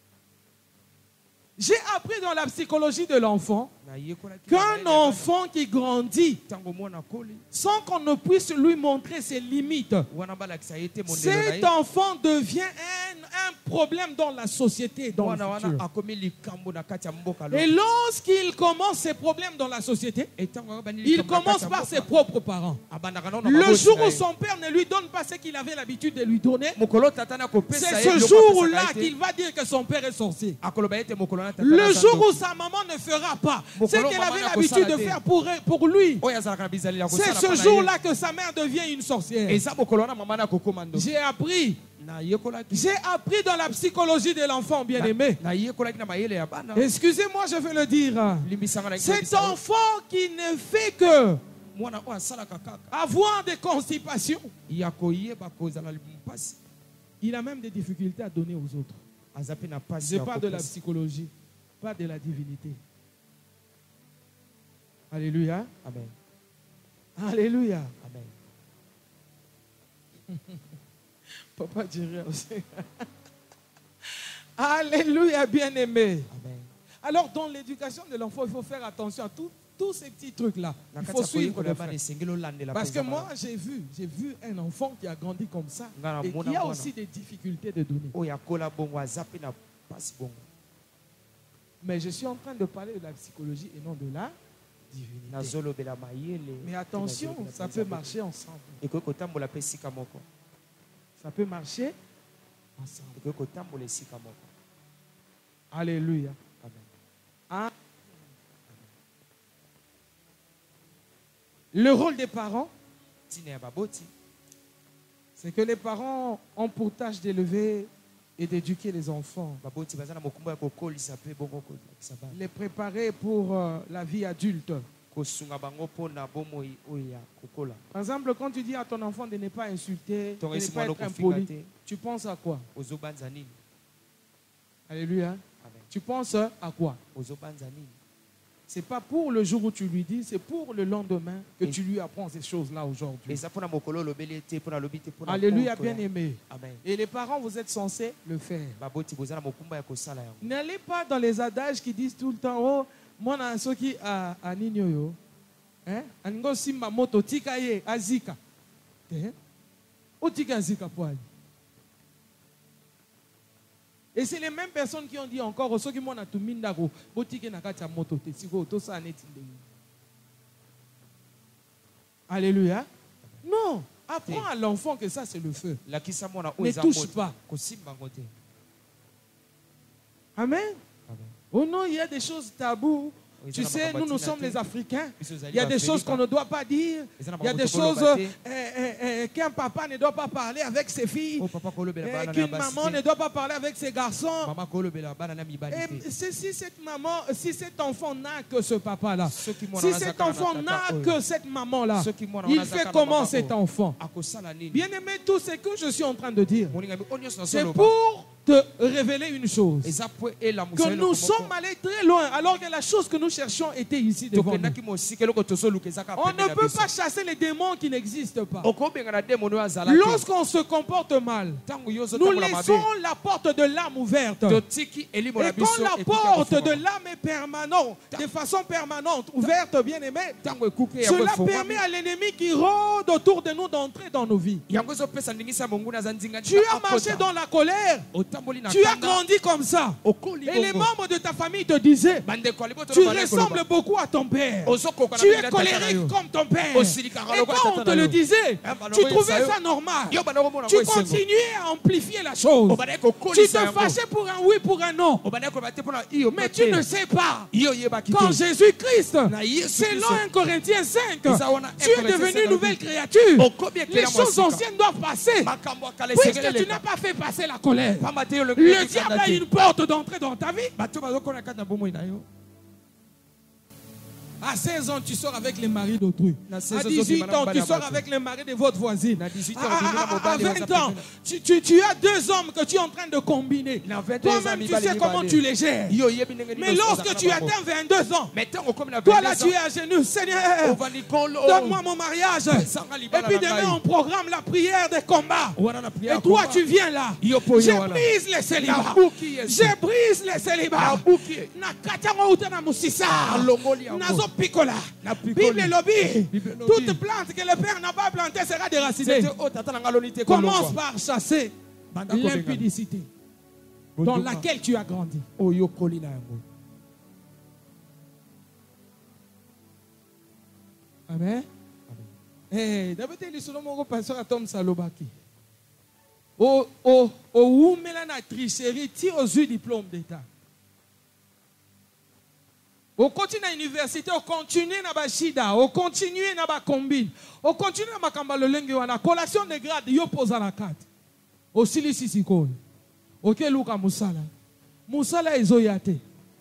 J'ai appris dans la psychologie de l'enfant qu'un enfant qui grandit sans qu'on ne puisse lui montrer ses limites, cet enfant devient un, un problème dans la société, dans le futur. Et lorsqu'il commence ses problèmes dans la société, il commence par ses propres parents. Le jour où son père ne lui donne pas ce qu'il avait l'habitude de lui donner, c'est ce jour-là qu'il va dire que son père est sorcier. Le jour où sa maman ne fera pas ce qu'elle avait l'habitude de faire pour, pour lui, c'est ce jour-là que sa mère devient une sorcière. J'ai appris, j'ai appris dans la psychologie de l'enfant bien-aimé. Excusez-moi, je vais le dire. Cet enfant qui ne fait que avoir des constipations, il a même des difficultés à donner aux autres. Je parle de la psychologie, pas de la divinité. Alléluia. Amen. Alléluia. Amen. Papa dirait aussi. Alléluia, bien-aimé. Alors, dans l'éducation de l'enfant, il faut faire attention à tout, tous ces petits trucs-là. Il faut suivre le frère. Parce que moi, j'ai vu, j'ai vu un enfant qui a grandi comme ça et qui a aussi des difficultés de donner. Mais je suis en train de parler de la psychologie et non de la divinité. Mais attention, ça peut marcher ensemble. Ça peut marcher ensemble. Alléluia. Amen. Le rôle des parents, c'est que les parents ont pour tâche d'élever et d'éduquer les enfants, les préparer pour euh, la vie adulte. Par exemple, quand tu dis à ton enfant de ne pas insulter, de ne pas être impoli, tu penses à quoi? Alléluia. Amen. Tu penses à quoi? C'est pas pour le jour où tu lui dis, c'est pour le lendemain que et tu lui apprends ces choses-là aujourd'hui. Alléluia, bien-aimé. Et les parents, vous êtes censés le faire. N'allez pas dans les adages qui disent tout le temps, oh, moi, je suis qui a nignoyo. Hein? Ango simba moto tika ye azika. Hein? O tika azika poali. Et c'est les mêmes personnes qui ont dit encore, ceux qui m'ont tout mindako, botike nakata moto te siko to sa netinde. Alléluia. Non, apprends à l'enfant que ça c'est le feu. Ne touche pas. Amen. Oh non, il y a des choses taboues. Tu sais, nous, nous sommes les Africains. Il y a des choses qu'on ne doit pas dire. Il y a des choses euh, euh, euh, qu'un papa ne doit pas parler avec ses filles. Euh, Qu'une maman ne doit pas parler avec ses garçons. Et si cette maman, si cet enfant n'a que ce papa-là, si cet enfant n'a que cette maman-là, il fait comment cet enfant? Bien aimé, tout ce que je suis en train de dire, c'est pour te révéler une chose, que nous sommes allés très loin alors que la chose que nous cherchions était ici devant nous. On ne peut pas chasser les démons qui n'existent pas. Lorsqu'on se comporte mal, nous laissons la porte de l'âme ouverte. Et quand la porte de l'âme est permanente, de façon permanente, ouverte, bien aimé, cela permet à l'ennemi qui rôde autour de nous d'entrer dans nos vies. Tu as marché dans la colère. Tu as grandi comme ça. Et les membres de ta famille te disaient, tu ressembles beaucoup à ton père. Tu es colérique comme ton père. Et quand on te le disait, tu trouvais ça normal. Tu continuais à amplifier la chose. Tu te fâchais pour un oui, pour un non. Mais tu ne sais pas. Quand Jésus-Christ, selon un Corinthiens cinq, tu es devenu une nouvelle créature. Les choses anciennes doivent passer. Puisque tu n'as pas fait passer la colère. Le diable a une porte d'entrée dans ta vie. À seize ans, tu sors avec les maris d'autrui. Na À seize ans, dix-huit ozokima na ans, tu mobali ya sors bato. avec les maris de votre voisine. Na dix-huit ans, À, obimi na à- à mobali vingt baza ans, pembeni. tu, tu, tu as deux hommes que tu es en train de combiner. Na vingt ans, Toi-même, tu mibali sais comment mibale. tu les gères. Yo yebi ndenge nini Mais lorsque ozalaka tu na bango. atteins vingt-deux ans, Mais ntango okomi na toi là, vingt-deux tu es ans, à genoux. Seigneur, ovandi nkolo. donne-moi mon mariage. Sanga Et libala puis na demain, ngai. on programme la prière des combats. Wana na prière Et toi, komba. tu viens là. Yo po yo Je wana. brise les célibats. Nabuki Yesu. Je brise les célibats. Nabuki. Nakatango uta na musisa. Alongoli yango. Nazo picola. Na pikoli. Bible lobby. Bible lobby. Toute plante que le Père n'a pas plantée sera déracinée. C'était o tata na nga loni te Commence kolongwa. par chasser Banda kobenga. l'impudicité dans Bondunga. laquelle tu as grandi. Oyo koli na yango. Amen. Eh, d'abord les solo moko pasteur Atom Salobaki. O o o wumela na tricherie ti ozu diplôme d'état. On continue à l'université, on continue à la shida, on continue à la combine, on continue à la kamba lolenge wana collation de grade yo pose à la carte. Au sili sisi ko. OK luka musala. Musala ezoyate.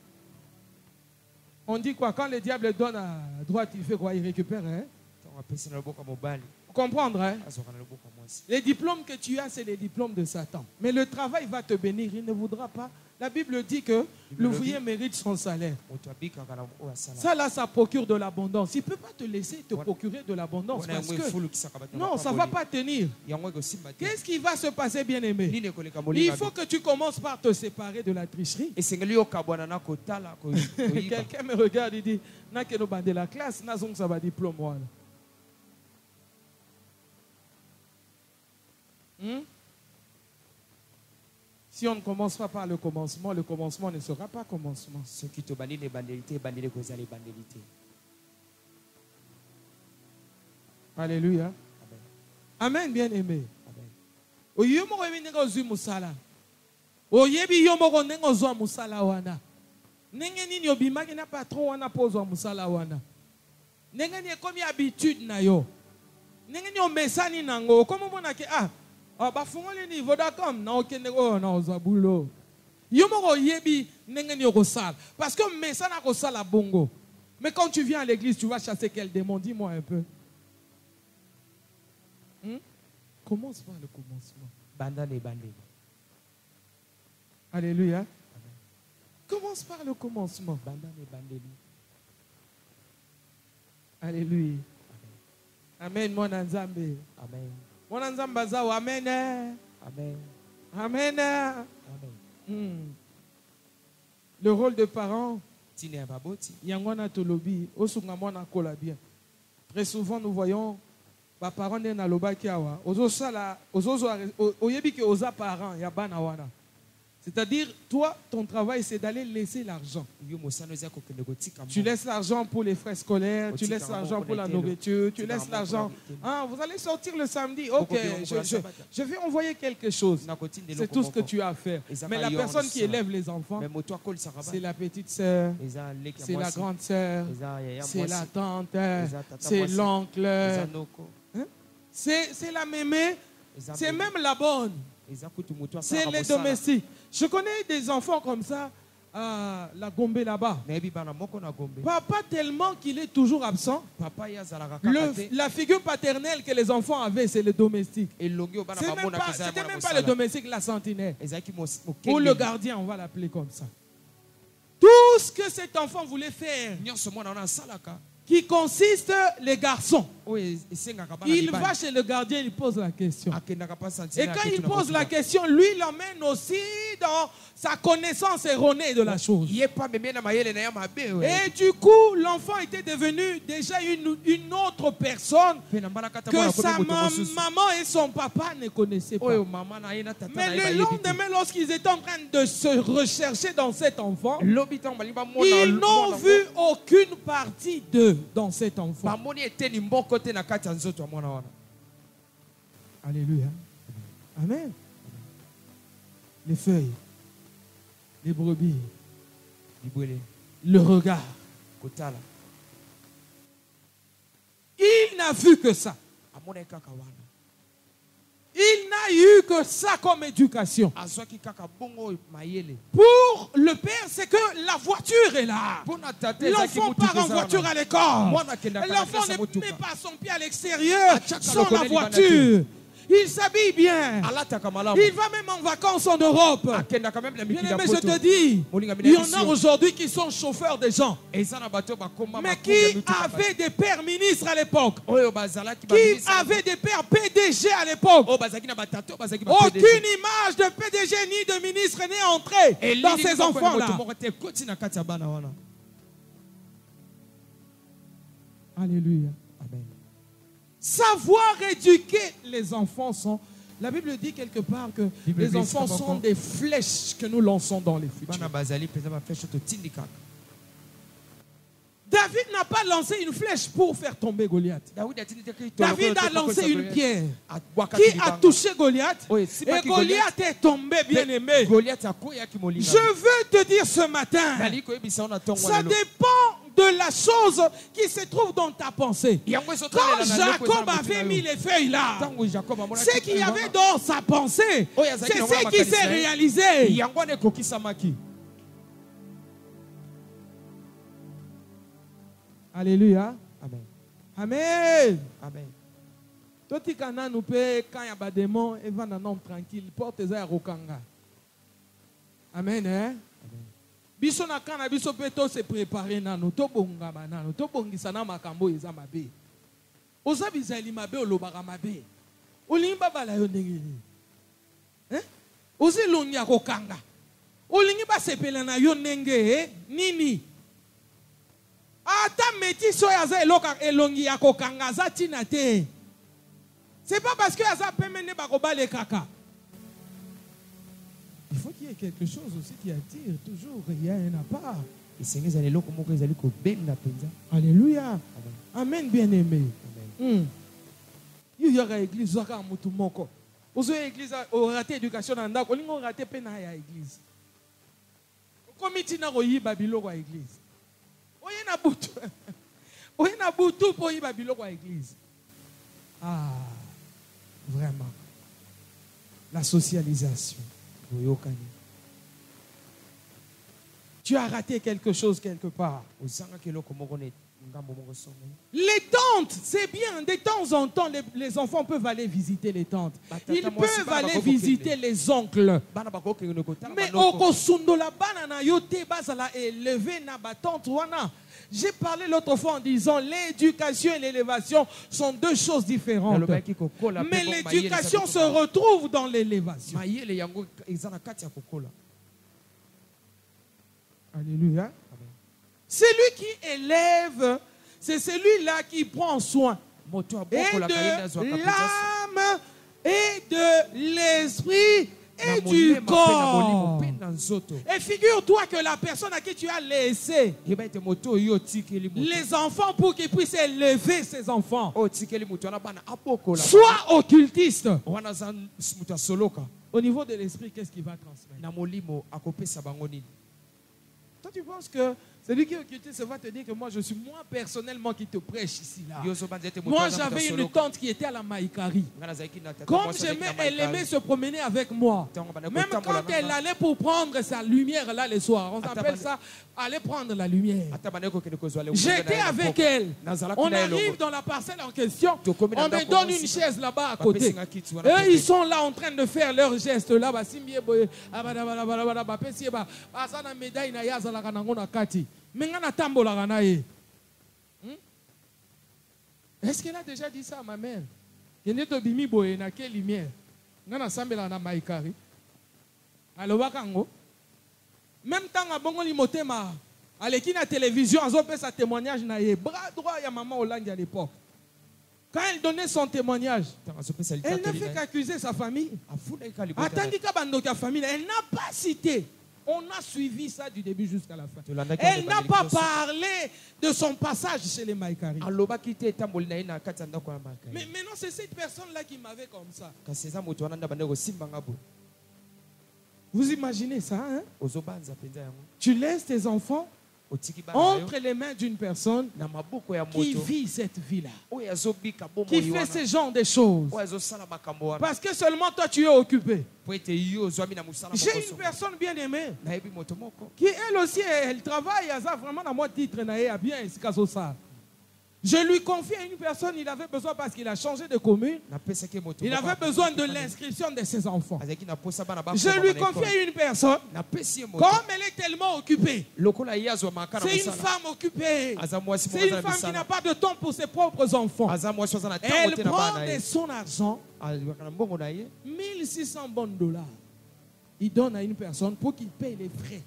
On dit quoi quand le diable donne à droite, il fait quoi? Il récupère hein? Ntango apesi na loboko ya mobali, Comprendre hein? azoka na loboko ya mwasi. Les diplômes que tu as, c'est les diplômes de Satan. Mais le travail va te bénir, il ne voudra pas. La Bible dit que l'ouvrier mérite son salaire. Moto abikaka na oyo asala. Ça là, ça procure de l'abondance. Il ne peut pas te laisser te procurer de l'abondance Wana parce yango que efulukisaka bato na non, ça ne va mapamboli. pas tenir. Yango ekosimba te. Qu'est-ce qui va se passer, bien-aimé? Nini ekoleka Il molinga faut que tu commences par te séparer de la tricherie. esengeli okabwana na kotala ko- koyiba. Quelqu'un me regarde, il dit, n'a que nous de la classe, n'a ça va diplôme. Voilà. Hmm? Si on ne commence pas par le commencement, le commencement ne sera pas commencement. soki tobandi na ebandeli te ebandeli kozala ebandeli te. Alléluia. Amen. Amen, bien-aimé. Amen. Oyo moko yebi ndenge ozwi musala. Oyebi yo moko ndenge ozwa musala wana. Ndenge nini obimaki na patron wana po ozwa musala wana. Ndenge nini ekomi habitude na yo. Ndenge nini omesani nango. Comme omona ke ah, ah bafungoli ni Vodacom na okende ko na ozwa boulot. Yo moko oyebi ndenge nini okosala. Parce que mesana kosala bongo. Mais quand tu viens à l'église, tu vas chasser quel démon? Dis-moi un peu. Hmm? Commence par le commencement. Banda na ebandeli. Alléluia. Commence par le commencement. Banda na ebandeli. Alléluia. Amen, mon Nzambe. Amen. Mon Nzambe zao. Amen. Amen. Amen. Amen. Hmm. Le rôle de parent, Tine ya baboti. yangwana tolobi, osunga mwana kola bien. Très souvent nous voyons ba parents de na lobaki awa, ozo sala, ozo oyebi ke oza parent ya bana wana. C'est-à-dire, toi, ton travail, c'est d'aller laisser l'argent. Tu laisses l'argent pour les frais scolaires, tu laisses l'argent pour la nourriture, tu laisses l'argent. Ah, vous allez sortir le samedi, ok, je, je, je vais envoyer quelque chose. C'est tout ce que tu as à faire. Mais la personne qui élève les enfants, c'est la petite sœur, c'est la grande sœur, c'est la tante, c'est l'oncle, hein? C'est la mémé, c'est même la bonne. C'est les domestiques. Je connais des enfants comme ça à la Gombe là-bas. Papa tellement qu'il est toujours absent. Le, la figure paternelle que les enfants avaient, c'est le domestique. C'était même pas, c'était même pas le domestique, la sentinelle. Ou le gardien, on va l'appeler comme ça. Tout ce que cet enfant voulait faire, qui consiste les garçons. Il va chez le gardien, il pose la question. Et quand il pose la question, lui l'emmène aussi dans sa connaissance erronée de la chose. Et du coup, l'enfant était devenu déjà une, une autre personne que sa mam maman et son papa ne connaissaient pas. Mais le lendemain, lorsqu'ils étaient en train de se rechercher dans cet enfant, ils n'ont vu aucune partie d'eux dans cet enfant. Alléluia. Amen. Les feuilles, les brebis, le regard. Il n'a vu que ça. Il n'a n'a eu que ça comme éducation. Pour le père, c'est que la voiture est là. L'enfant part en voiture à l'école. L'enfant ne met pas son pied à l'extérieur sans la voiture. Il s'habille bien. Il va même en vacances en Europe. Bien aimé, je te dis, il y en a aujourd'hui qui sont chauffeurs des gens. Mais qui avaient des pères ministres à l'époque. Qui avaient des pères P D G à l'époque. Aucune image de P D G ni de ministre n'est entrée dans ces enfants-là. Alléluia. Amen. Savoir éduquer les enfants sont... La Bible dit quelque part que les enfants sont des flèches que nous lançons dans les futurs. David n'a pas lancé une flèche pour faire tomber Goliath. David a lancé une pierre qui a touché Goliath. Et Goliath est tombé, bien aimé. Je veux te dire ce matin, ça dépend de la chose qui se trouve dans ta pensée. Quand Jacob avait mis les feuilles là, ce qu'il y avait dans sa pensée, c'est ce qui s'est réalisé. Alléluia. Amen. Amen. Amen. Toi, tu kana nous paie quand il y a des démons et va dans homme tranquille. Porte tes airs au kanga. Amen. Hein? Biso na kana biso peto se préparer nanu to bonga banano to bongisa na makambo eza mabe. Oza bizali mabe olobaka mabe. Olimba bala yo ndenge. Hein? Ozi lonya ko kanga. Olingi ba sepela na yo ndenge nini? Ata meti so yaza eloka elongi ya kokanga za tina te. C'est pas parce que yaza pemene bakoba le kaka. Il faut qu'il y ait quelque chose aussi qui attire toujours. Il y a un appart. Alléluia. Amen, bien-aimé. Il y aura l'église, il y aura mutu moko. Vous avez l'église, vous raté l'éducation dans l'andak, vous avez raté pena à l'église. Comme il y a eu Babylone à l'église. Vous avez un boutou. Vous avez un boutou pour y Babylone à l'église. Ah, vraiment. La socialisation. Tu as raté quelque chose quelque part. Les tentes, c'est bien. De temps en temps, les, les enfants peuvent aller visiter les tentes. Ils peuvent aller visiter les oncles. Mais au la banana yote basala élevé na batante wana. J'ai parlé l'autre fois en disant l'éducation et l'élévation sont deux choses différentes. Mais l'éducation se retrouve dans l'élévation. Alléluia. Celui qui élève, c'est celui-là qui prend soin et de l'âme et de l'esprit et du corps. Et figure-toi que la personne à qui tu as laissé les enfants pour qu'ils puissent élever ces enfants soit occultiste. Au niveau de l'esprit, qu'est-ce qu'il va transmettre? Toi, tu penses que celui qui est occulté, ça va te dire que moi, je suis moi personnellement qui te prêche ici là. Moi, j'avais une tante qui était à la Maïkari. Comme j'aimais, elle aimait se promener avec moi. Même quand elle allait pour prendre sa lumière là le soir, on appelle ça aller prendre la lumière. J'étais avec elle. On arrive dans la parcelle en question. On me donne une chaise là-bas à côté. Eux, ils sont là en train de faire leurs gestes là. Est-ce qu'elle a déjà dit ça à ma mère? Même temps à Bongo Limotema, à l'équipe de la télévision, elle a fait sa témoignage na ye bras droit ya maman Hollande à l'époque. Quand elle donnait son témoignage, elle n'a fait qu'accuser sa famille. Attendez qu'à famille, elle n'a pas cité. On a suivi ça du début jusqu'à la fin. Elle n'a pas parlé de son passage chez les Maïkari. Mais maintenant, c'est cette personne-là qui m'avait comme ça. Vous imaginez ça, hein? Tu laisses tes enfants entre les mains d'une personne qui vit cette vie-là, qui fait ce genre de choses. Parce que seulement toi tu es occupé. J'ai une personne bien aimée qui elle aussi elle travaille, elle a vraiment dans mon titre, elle a bien. Je lui confie à une personne, il avait besoin parce qu'il a changé de commune. Il avait besoin de l'inscription de ses enfants. Je lui confie à une personne, comme elle est tellement occupée. C'est une femme occupée. C'est une femme qui n'a pas de temps pour ses propres enfants. Elle prend de son argent, mille six cents bons dollars. Il donne à une personne pour qu'il paye les frais.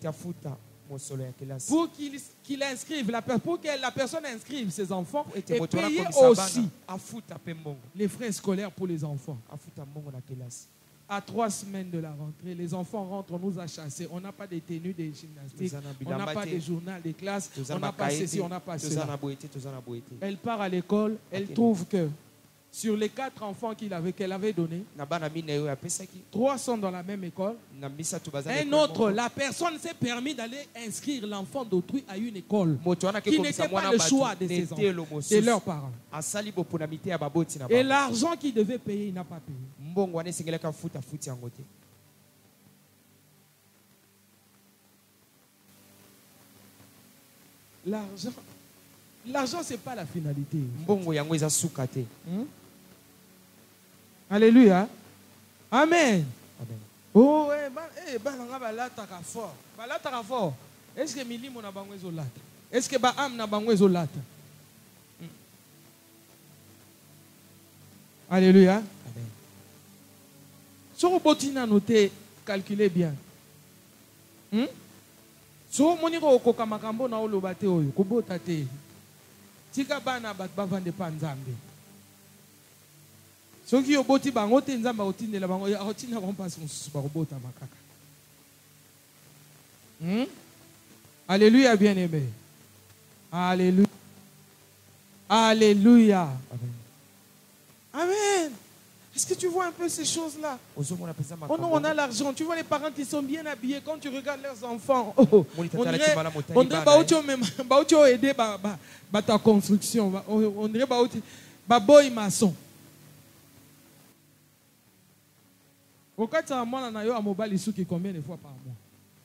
Pour qu'il qu'il inscrive, la, pour que la personne inscrive ses enfants et paye aussi les frais scolaires pour les enfants. À trois semaines de la rentrée, les enfants rentrent, on nous a chassés. On n'a pas de tenues de gymnastique, on n'a pas de journal de classe, on n'a pas ceci, on n'a pas cela. Elle part à l'école, elle trouve que sur les quatre enfants qu'il avait, qu'elle avait donnés, trois sont dans la même école. Un autre, la personne s'est permis d'aller inscrire l'enfant d'autrui à une école qui n'était pas le choix de ses enfants, de leurs parents. Et l'argent qu'il devait payer, il n'a pas payé. L'argent, l'argent, ce n'est pas la finalité. Hmm? Alléluia. Amen. Amen. Oh, eh, bah, eh, bah, on va là, t'as fort. Bah, là, t'as fort. Est-ce que Milimo n'a pas besoin de lata? Est-ce que Baham n'a pas besoin de lata? Alléluia. Amen. Si vous botina noté, calculez bien. Hmm? Si vous moniro okoka makambo na olobate oyo, kubota te. Tika bana bat bavande panzambe. Ceux qui ont boti bango te nzamba otindela bango otina bango passe mususu barobota makaka. Hmm? Alléluia bien-aimé. Alléluia. Alléluia. Amen. Amen. Est-ce que tu vois un peu ces choses-là? Oh non, on a l'argent. Tu vois les parents qui sont bien habillés quand tu regardes leurs enfants. Oh, on dirait on dirait aider ta construction. On dirait baboy maçon. Au cas où moi na yo a mobile isuki combien de fois par mois?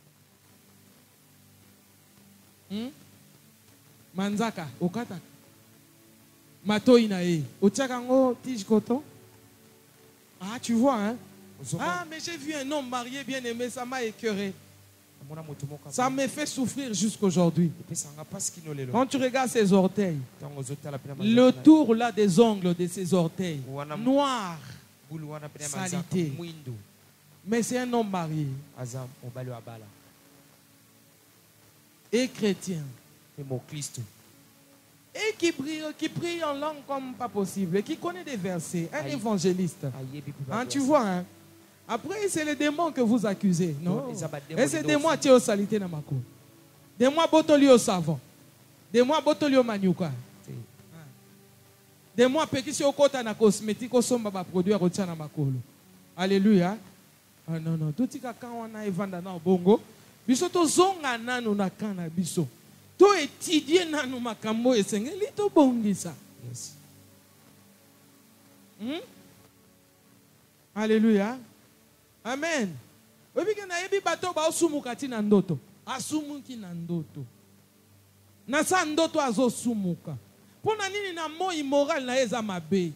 Hmm? Manzaka, au cas Mato inae. Au tchakango tige coton. Ah, tu vois, hein? Ah, mais j'ai vu un homme marié bien aimé, ça m'a écœuré. Ça me fait souffrir jusqu'aujourd'hui. Quand tu regardes ses orteils, le tour là des ongles de ses orteils, noir, salité. Mais c'est un homme marié. Et chrétien. Et qui prie, qui prie en langue comme pas possible. Et qui connaît des versets. Un évangéliste. Hein, tu vois, hein? Après, c'est les démons que vous accusez. Non? Et c'est des mois qui ont salité dans ma cour. Des mois botoli au savon. Des mois botoli au maniuka. Des mois pékisi au kota na cosmétique au somba ba produit à na makolo. Alléluia. Ah non, non. Tout ce quand on a évanda na bongo. Biso to zonga nanu na kana biso. To étudier nanu makambo esengeli to bongisa. Yes. Hmm? Alléluia. Amen. Obike na yebi bato ba osumuka ti na ndoto. Asumuki na ndoto. Na sa ndoto azosumuka. Pona nini na moi moral na yeza mabe.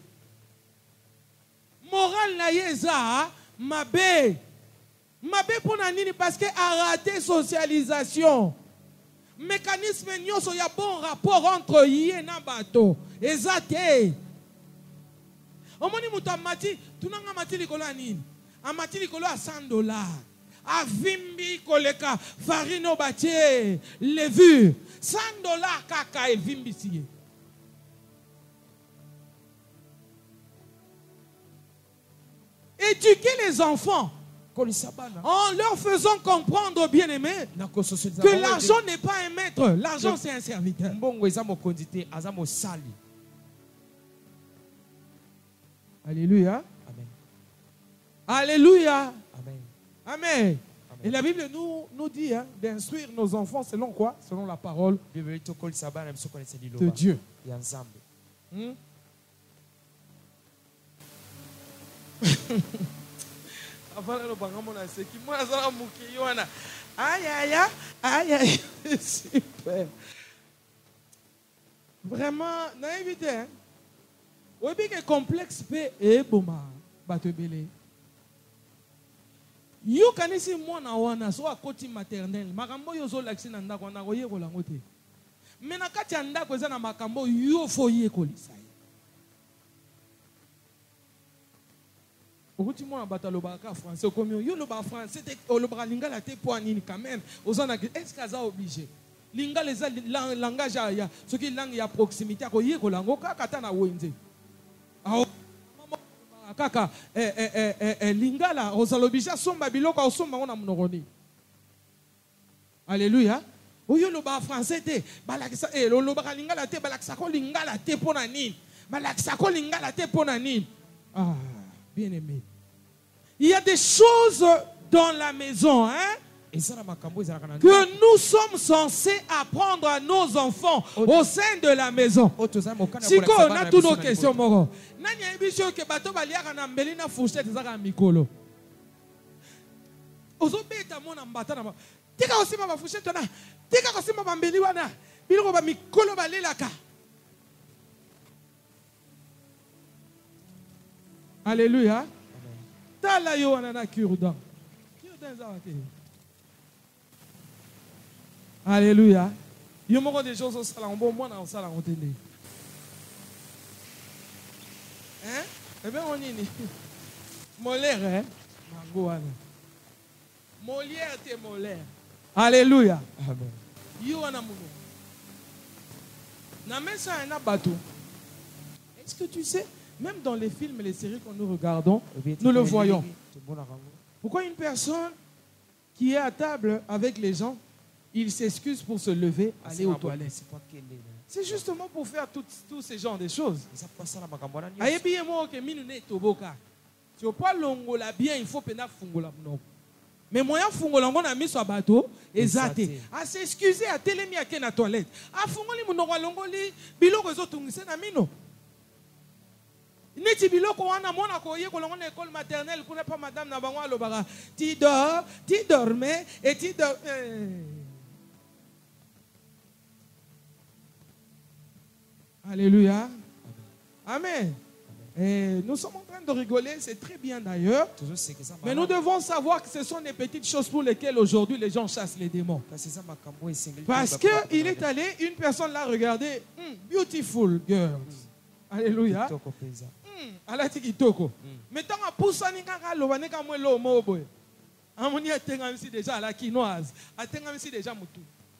Moral na yeza mabe. Mabe pona nini parce que a raté socialisation. Mécanisme nyoso ya bon rapport entre yé na bato. Ezate. Omoni mutu amati, tunanga mati likolo nini? Amati likolo a cent dollars. Avimbi koleka farino batie levu. cent dollars kaka evimbi siye. Éduquer les enfants en leur faisant comprendre, bien aimé, que l'argent n'est pas un maître, l'argent c'est un serviteur. Alléluia. Amen. Alléluia. Amen. Amen. Et la Bible nous, nous dit hein, d'instruire nos enfants selon quoi? Selon la parole de Dieu. Hmm? Aïe, aïe, aïe, aïe, super. Vraiment, n'a évité, hein? Oui, bien que complexe, et boma, batebele. Yo kanisi mwana wana so akoti maternel makambo yo zo laksi na ndako na koye ko lango te. Mais na kati ya ndako eza na makambo yo fo ye ko lisai. Okuti mwana batalo ba ka français comme yo lo ba français te lo ba lingala te po anini quand même. Ozana est-ce que ça obligé? Lingala eza langage ya ce qui langue ya proximité ko ye ko lango kaka ta na wenze. Ah kaka eh eh eh eh lingala ozalobisha somba biloko osomba ngona munokoni. Alléluia. Oyo lo ba français te balakisa eh lo ba lingala te balakisa ko lingala te pona nini. Balakisa ko lingala te pona nini. Ah, bien aimé. Il y a des choses dans la maison hein que nous sommes censés apprendre à nos enfants au sein de la maison. Si on a toutes nos questions, moro. Nani ebisho ke bato baliaka na mbeli na fourchette zaka mikolo. Ozobeta mona mbata na. Tika osima ba fourchette na. Tika osima ba mbeli wana. Biloko ba mikolo balelaka. Alléluia. Tala yo wana na cure-dent. Cure-dent zawate. Alléluia. Il y a des choses au salon. Bon, moi, dans le salon, on t'aide. Hein? Eh bien, on y est. Molaire, hein? Mango, Molière, t'es molaire. Alléluia. Amen. You en a mouno. Na mais ça, un bateau. Est-ce que tu sais, même dans les films et les séries que nous regardons, nous le voyons. Pourquoi une personne qui est à table avec les gens, il s'excuse pour se lever, aller aux toilettes? C'est justement pour faire tous ces genres de choses. Tu ne peux pas longola bien, il faut pena fungola mnoko. Mais moyen fungola on a mis sur bateau et zate. À s'excuser à télémi à la toilette. À fungoli mnoko longoli biloko zo tungise na mino. Neti biloko wana mona ko ye ko longo na école maternelle kuna pas madame na bango alobaka. Tu dors, tu dormais et tu dors. Alléluia. Amen. Et nous sommes en train de rigoler, c'est très bien d'ailleurs. Mais nous devons savoir que ce sont des petites choses pour lesquelles aujourd'hui les gens chassent les démons. Parce qu'il est allé, une personne l'a regardé, mm, beautiful girl. Alléluia. Elle a dit kitoko. Mais tant que pour ça, ni quand l'on va quand l'eau mobo. Amoni a tenga ici déjà la quinoise, a tenga ici déjà mutu.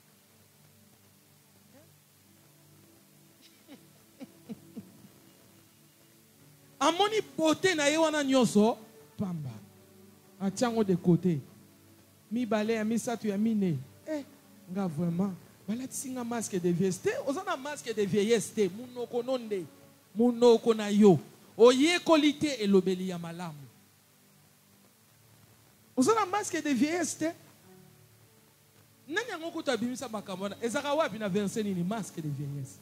Amoni beauté na yewana nyoso pamba. Atiango de côté. Mi balé mi satu ya mine. Eh, nga vraiment. Bala tsinga masque de vieillesse. Ozana masque de vieillesse. Munoko nonde. Munoko na yo. Oye kolite et lobeli ya malamu. Ozana masque de vieillesse. Nani yango kuta bimisa makamona. Ezaka wapi na verset ni masque de vieillesse.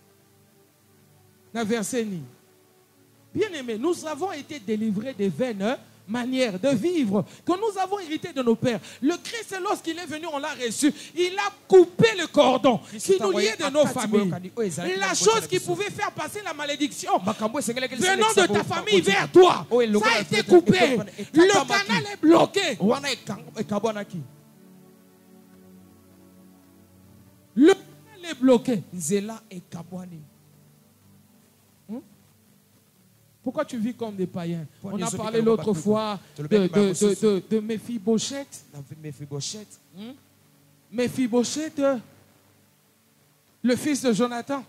Na verset ni. Bien aimé, nous avons été délivrés des vaines manières de vivre que nous avons hérité de nos pères. Le Christ, lorsqu'il est venu, on l'a reçu. Il a coupé le cordon qui nous liait de nos familles. La chose qui pouvait faire passer la malédiction venant de ta famille vers toi, ça a été coupé. Le canal est bloqué. Le canal est bloqué. Pourquoi tu vis comme des païens? On a parlé l'autre fois de, de, de, de, de Méphibosheth. Hmm? Méphibosheth, le fils de Jonathan.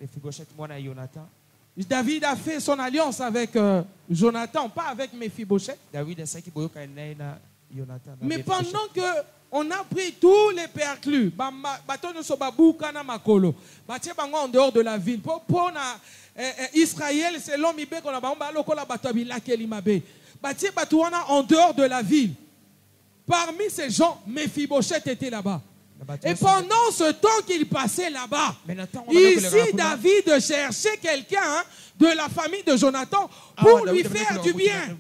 David a fait son alliance avec euh, Jonathan, pas avec Méphibosheth. Mais pendant que on a pris tous les perclus, en dehors de la ville, pour Israël, c'est l'homme qui a en dehors de la ville. Parmi ces gens, Mephibosheth était là-bas. Et pendant ce temps qu'il passait là-bas, ici David cherchait quelqu'un de la famille de Jonathan pour lui faire du bien.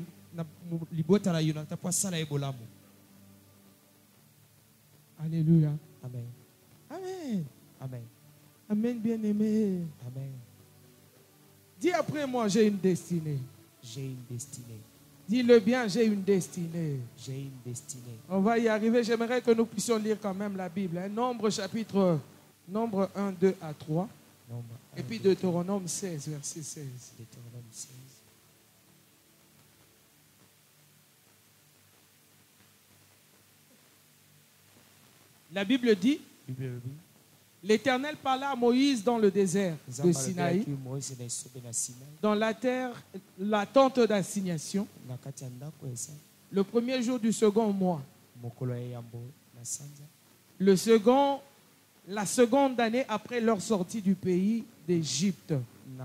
Alléluia. Amen. Amen. Amen. Amen, bien-aimé. Amen. Dis après moi, j'ai une destinée. J'ai une destinée. Dis-le bien, j'ai une destinée. J'ai une destinée. On va y arriver. J'aimerais que nous puissions lire quand même la Bible. Hein. Nombre chapitre, nombre un, deux à trois. Nombre un, Et puis deux, Deutéronome seize, verset seize. Deutéronome seize. La Bible dit, Bible dit, l'Éternel parla à Moïse dans le désert de Sinaï, dans la terre, la tente d'assignation, le premier jour du second mois, le second, la seconde année après leur sortie du pays d'Égypte.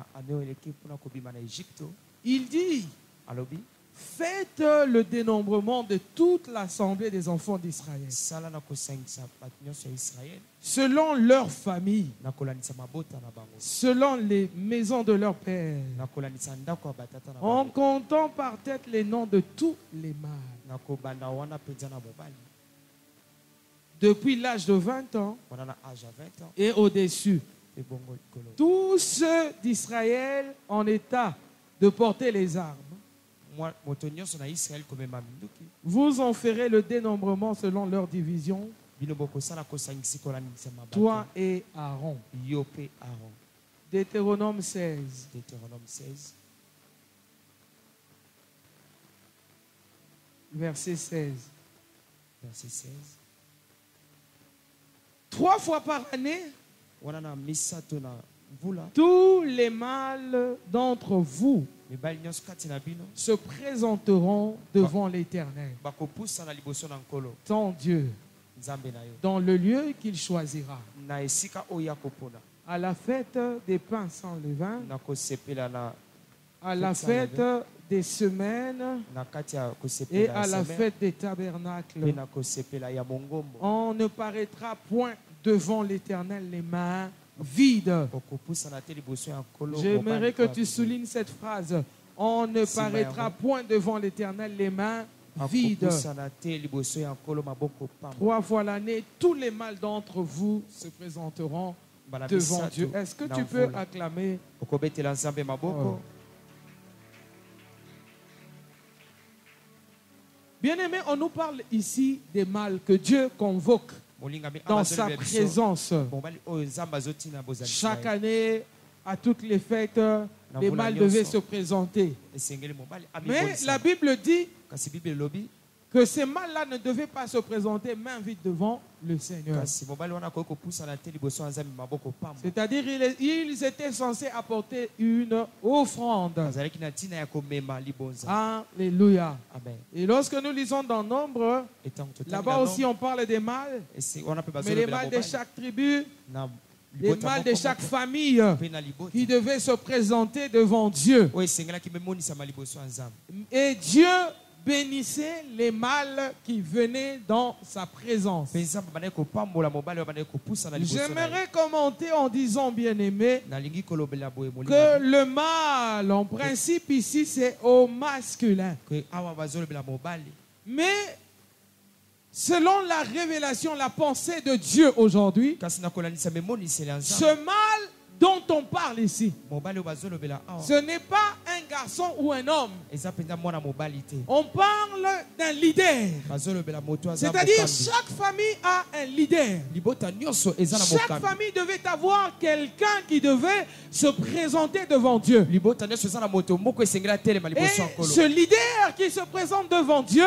Il dit, faites le dénombrement de toute l'assemblée des enfants d'Israël, selon leur famille, selon les maisons de leur père, en comptant par tête les noms de tous les mâles, depuis l'âge de vingt ans et au-dessus, tous ceux d'Israël en état de porter les armes. Vous en ferez le dénombrement selon leur division, toi et Aaron. Deutéronome seize. Deutéronome seize. Verset seize. Verset seize. Trois fois par année, tous les mâles d'entre vous se présenteront devant l'Éternel, ton Dieu, dans le lieu qu'il choisira, à la fête des pains sans levain, à la fête des semaines et à la fête des tabernacles. On ne paraîtra point devant l'Éternel les mains vides. J'aimerais que tu soulignes cette phrase. On ne paraîtra point devant l'Éternel les mains vides. Trois fois l'année, tous les mâles d'entre vous se présenteront devant Dieu. Est-ce que tu peux acclamer? Oh. Bien-aimé, on nous parle ici des mâles que Dieu convoque dans sa présence. Chaque année, à toutes les fêtes, les mâles devaient se présenter. Mais la Bible dit que ces mâles-là ne devaient pas se présenter main vide devant le Seigneur. C'est-à-dire ils étaient censés apporter une offrande. Alléluia. Et lorsque nous lisons dans Nombre, là-bas aussi on parle des mâles, mais les mâles de chaque tribu, les mâles de chaque famille qui devaient se présenter devant Dieu. Et Dieu bénissait les mâles qui venaient dans sa présence. J'aimerais commenter en disant, bien-aimé, que le mâle, en principe ici, c'est au masculin. Mais selon la révélation, la pensée de Dieu aujourd'hui, ce mâle dont on parle ici, ce n'est pas un garçon ou un homme. On parle d'un leader. C'est-à-dire chaque famille a un leader. Chaque famille devait avoir quelqu'un qui devait se présenter devant Dieu. Et ce leader qui se présente devant Dieu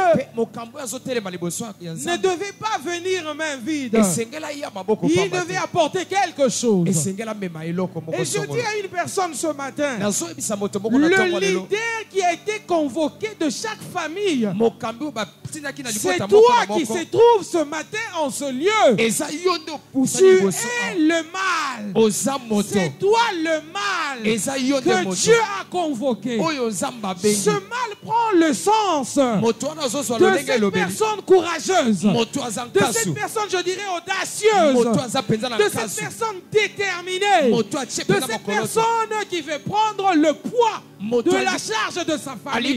ne devait pas venir main vide. Il devait apporter quelque chose. Et je dis à une personne ce matin, le leader qui a été convoqué de chaque famille, c'est toi qui se trouve ce matin en ce lieu. Tu es le mal. C'est toi le mal que Dieu a convoqué. Ce mal prend le sens de cette personne courageuse, de cette personne, je dirais, audacieuse, de cette personne déterminée, de cette personne qui veut prendre le poids de la charge de sa famille.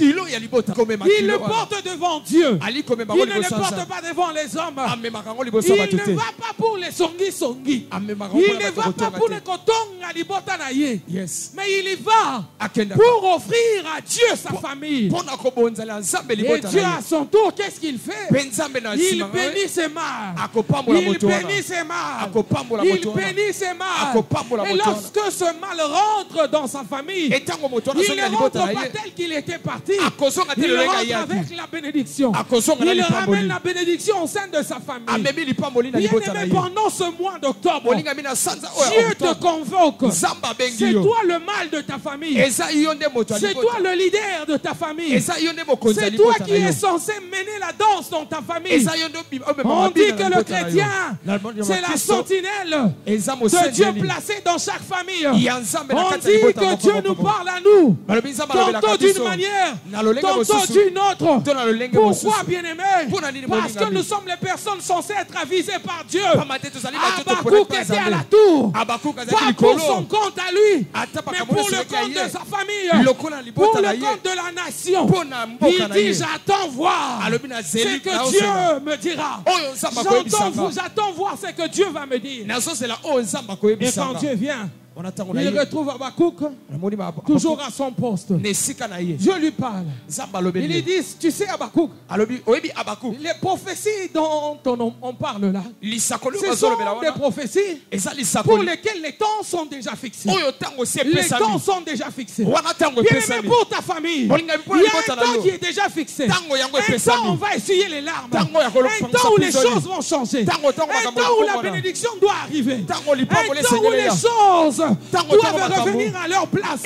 Il le porte devant Dieu. Il ne le porte pas devant les hommes. Il ne va pas pour les songi songi. Il ne va pas pour les kotonga libota naye. Mais il y va pour offrir à Dieu sa famille. Et Dieu à son tour, qu'est-ce qu'il fait? Il bénit ses mâles. Il bénit ses mâles. Il bénit ses mâles. Et lorsque ce mal rentre dans sa famille, il ne rentre pas tel qu'il était parti. Il rentre avec la bénédiction. Il ramène la bénédiction au sein de sa famille. Bien-aimé, pendant ce mois d'octobre, Dieu te convoque. C'est toi le mal de ta famille. C'est toi le leader de ta famille. C'est toi qui es censé mener la danse dans ta famille. On dit que le chrétien, c'est la sentinelle de Dieu placée dans chaque famille. On dit que Dieu nous parle à nous, tantôt d'une manière, tantôt d'une autre. Pourquoi, bien-aimé? Parce que nous sommes les personnes censées être avisées par Dieu. Habakkuk était à la tour, pas pour son compte à lui, mais pour le compte de sa famille, pour le compte de la nation. Il dit, j'attends voir ce que Dieu me dira. J'entends, j'attends voir ce que Dieu va me dire. Et quand Dieu vient, il retrouve Habakkuk toujours à son poste. Dieu lui parle. Il lui dit, tu sais Habakkuk, les prophéties dont on parle là, ce sont des prophéties pour lesquelles les temps sont déjà fixés. Les temps sont déjà fixés. Bien aimé, pour ta famille, il y a un temps qui est déjà fixé. Un temps où on va essuyer les larmes. Un temps où les choses vont changer. Un temps où la bénédiction doit arriver. Un temps où les choses doivent revenir à leur place.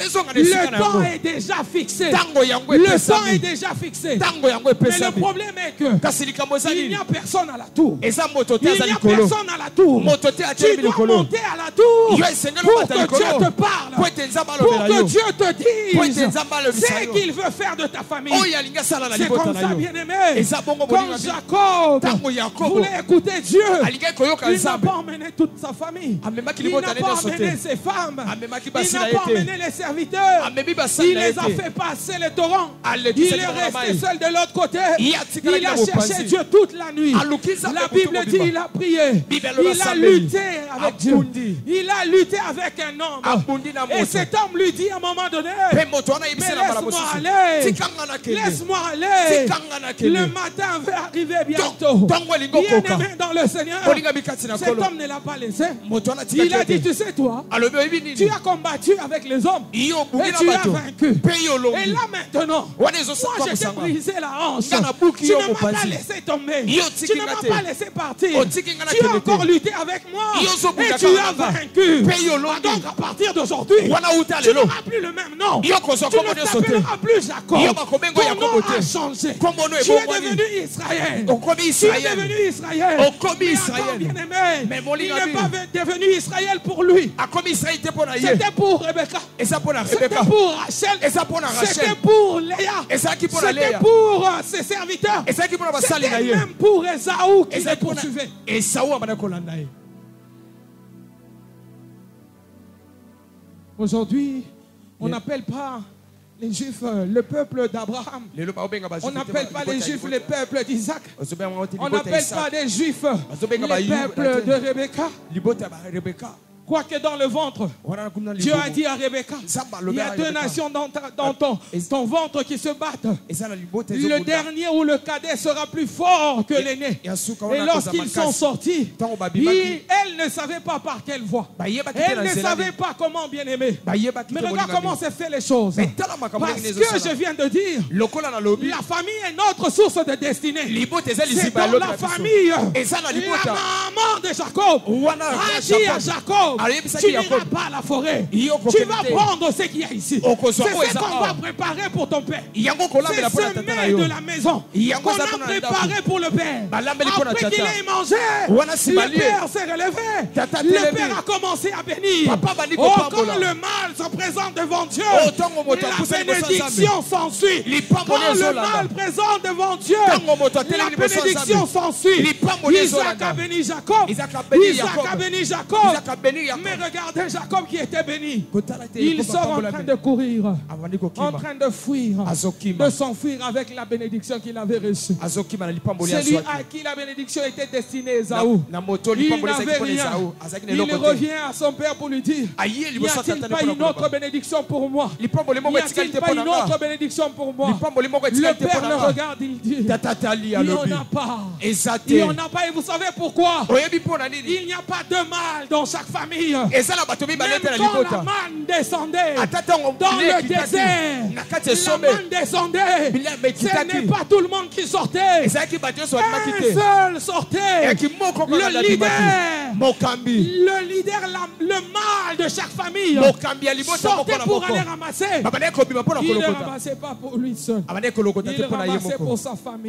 Le temps est déjà fixé. Le temps est déjà fixé. Mais le problème est que il n'y a personne à la tour. Il n'y a personne à la tour. Tu dois monter à la tour pour que Dieu te parle, pour que Dieu te dise ce qu'il veut faire de ta famille. C'est comme ça, bien-aimé. Quand Jacob voulait écouter Dieu, il n'a pas emmené toute sa famille. Il n'a pas emmené ses femmes. Il n'a pas emmené les serviteurs. Il les a fait passer le torrent. Il est resté seul de l'autre côté. Il a cherché Dieu toute la nuit. La Bible dit qu'il a prié. Il a lutté avec Dieu. Il a lutté avec un homme. Et cet homme lui dit à un moment donné, mais laisse-moi aller. Laisse-moi aller. Le matin va arriver bientôt. Bien-aimé dans le Seigneur, cet homme ne l'a pas laissé. Il a dit, tu sais toi, tu as combattu avec les hommes et tu as vaincu. Et là maintenant, moi je t'ai brisé la hanche. Tu ne m'as pas laissé tomber. Tu ne m'as pas laissé partir. Tu as encore lutté avec moi et tu as vaincu. Donc à partir d'aujourd'hui, tu n'auras plus le même nom. Tu ne t'appelleras plus Jacob. Ton nom a changé. Tu es devenu Israël. Tu es devenu Israël. Mais bien-aimé, il n'est pas devenu Israël pour lui. C'était pour Rebecca. C'était pour Rachel. C'était pour Léa. C'était pour euh, ses serviteurs. C'était même pour Esaü qui les poursuivait. Aujourd'hui, on n'appelle pas les Juifs le peuple d'Abraham. On n'appelle pas les Juifs le peuple d'Isaac. On n'appelle pas les Juifs le peuple de Rebecca. Quoique dans le ventre, Dieu a dit à Rebecca, il y a deux nations dans, ta, dans ton, ton ventre qui se battent. Le dernier ou le cadet sera plus fort que l'aîné. Et lorsqu'ils sont sortis, il, elle ne savait pas par quelle voie. Elle ne savait pas comment bien aimer. Mais regarde comment c'est fait les choses. Parce que je viens de dire, la famille est notre source de destinée. C'est dans la famille. La maman de Jacob a dit à Jacob, Jacob, tu n'iras pas à la forêt. Tu vas prendre ce qu'il y a ici. C'est ce qu'on va préparer pour ton père. C'est ce mets de la maison qu'on a préparé pour le père. Après qu'il ait mangé, le père s'est relevé. Le père a commencé à bénir. Oh, quand le mal se présente devant Dieu, la bénédiction s'ensuit. Quand le mal présente devant Dieu, la bénédiction s'ensuit. Isaac a béni Jacob. Isaac a béni Jacob. Mais regardez Jacob qui était béni. Il sort en train de courir, en train de fuir, de s'enfuir avec la bénédiction qu'il avait reçue. Celui à qui la bénédiction était destinée, Ésaü, il n'avait rien. Il revient à son père pour lui dire: n'y a-t-il pas une autre bénédiction pour moi? N'y a-t-il pas une autre bénédiction pour moi? Le père le regarde, il dit: il n'y en a pas. Il n'y en a pas. Et vous savez pourquoi? Il n'y a pas de mal dans chaque famille. Même quand la manne descendait dans le désert, la manne descendait, ce n'est pas tout le monde qui sortait. Un seul sortait. Le leader, le leader, la, le mal de chaque famille sortait pour aller ramasser. Il ne ramassait pas pour lui seul. Il ramassait pour sa famille.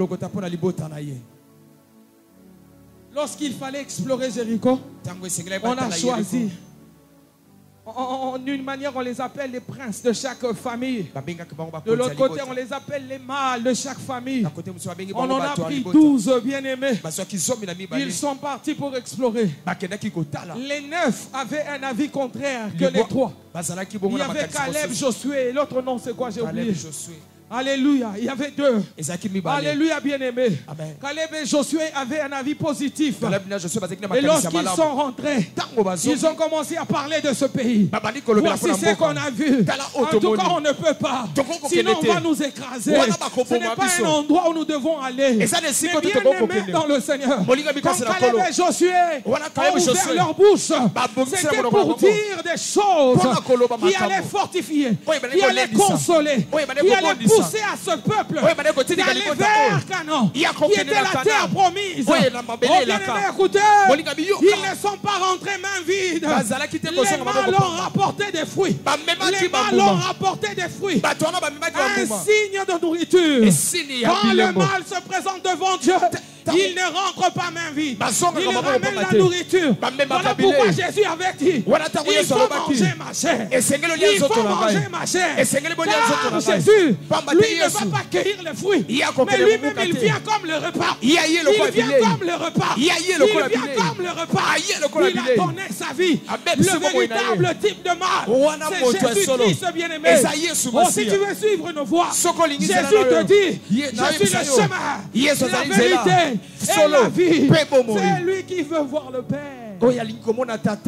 Lorsqu'il fallait explorer Jéricho, on a choisi, en une manière on les appelle les princes de chaque famille. De l'autre côté on les appelle les mâles de chaque famille. On en a pris douze bien-aimés. Ils sont partis pour explorer. Les neuf avaient un avis contraire que les trois. Il y avait Caleb, Josué, l'autre nom c'est quoi, j'ai oublié. Alléluia, il y avait deux. Alléluia, bien-aimé. Caleb et Josué avaient un avis positif. Et lorsqu'ils sont rentrés, ils ont commencé à parler de ce pays. Voici ce qu'on a vu. En tout cas, on ne peut pas. Sinon, on va nous écraser. Ce n'est pas un endroit où nous devons aller. Mais bien-aimés dans le Seigneur, quand Caleb et Josué ont ouvert leur bouche, c'était pour dire des choses qui allaient fortifier, qui allaient consoler, qui allaient pousser à ce peuple d'aller vers Canaan, qui était la terre promise. Oh, bien aimé, écoutez, ils ne sont pas rentrés main vide. Les mâles ont rapporté des fruits. Les mâles ont rapporté des fruits. Un signe de nourriture. Quand le mal se présente devant Dieu, il ne rentre pas main vide. Il ramène la nourriture. Voilà pourquoi Jésus avait dit: il faut manger ma chair. Il faut manger ma chair. Car Jésus, lui, ne va pas cueillir les fruits. Mais lui-même, il vient comme le repas. Il vient comme le repas. Il vient comme le repas. Il a donné sa vie. Le véritable type de mal, c'est Jésus-Christ bien-aimé. Oh, si tu veux suivre nos voies, Jésus te dit: je suis le chemin, la vérité et la vie. C'est lui qui veut voir le Père. Passe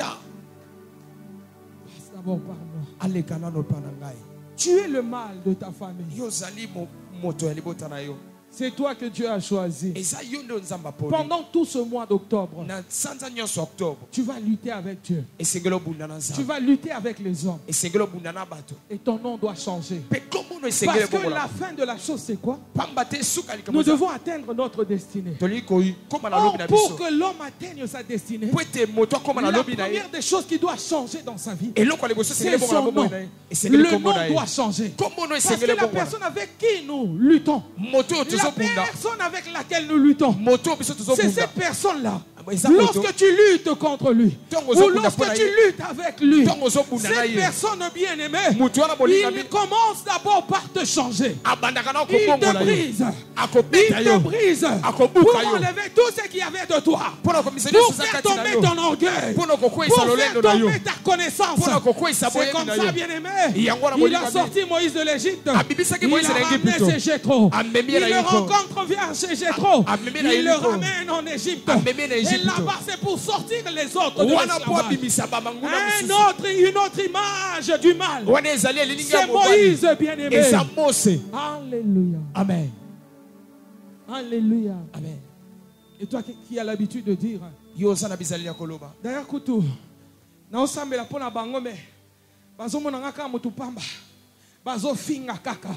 d'abord par moi. Tu es le mal de ta famille. C'est toi que Dieu a choisi. Pendant tout ce mois d'octobre, tu vas lutter avec Dieu. Tu vas lutter avec les hommes. Et ton nom doit changer. Parce que la fin de la chose, c'est quoi? Nous devons atteindre notre destinée. Or, pour que l'homme atteigne sa destinée, la première des choses qui doit changer dans sa vie, c'est son nom. Le nom doit changer. Parce que la personne avec qui nous luttons, la personne avec laquelle nous luttons, c'est cette personne-là. Lorsque tu luttes contre lui, ou lorsque tu luttes avec lui, cette personne bien-aimée, il commence d'abord par te changer. Il te brise. Il te brise pour enlever tout ce qu'il y avait de toi, pour faire tomber ton orgueil, pour faire tomber ta connaissance. C'est comme ça, bien-aimé. Il a sorti Moïse de l'Égypte. Il a ramené chez Jéthro. Il le rencontre, vient chez Jéthro. Il le ramène en Égypte. Et là-bas, c'est pour sortir les autres de l'esclavage. Un autre, une autre image du mal. C'est Moïse, bien-aimé. Alléluia. Amen. Alléluia. Amen. Et toi qui as l'habitude de dire, d'ailleurs, Koutou, na osambela pona bango me bazo monanga ka mutu pamba bazo finga kaka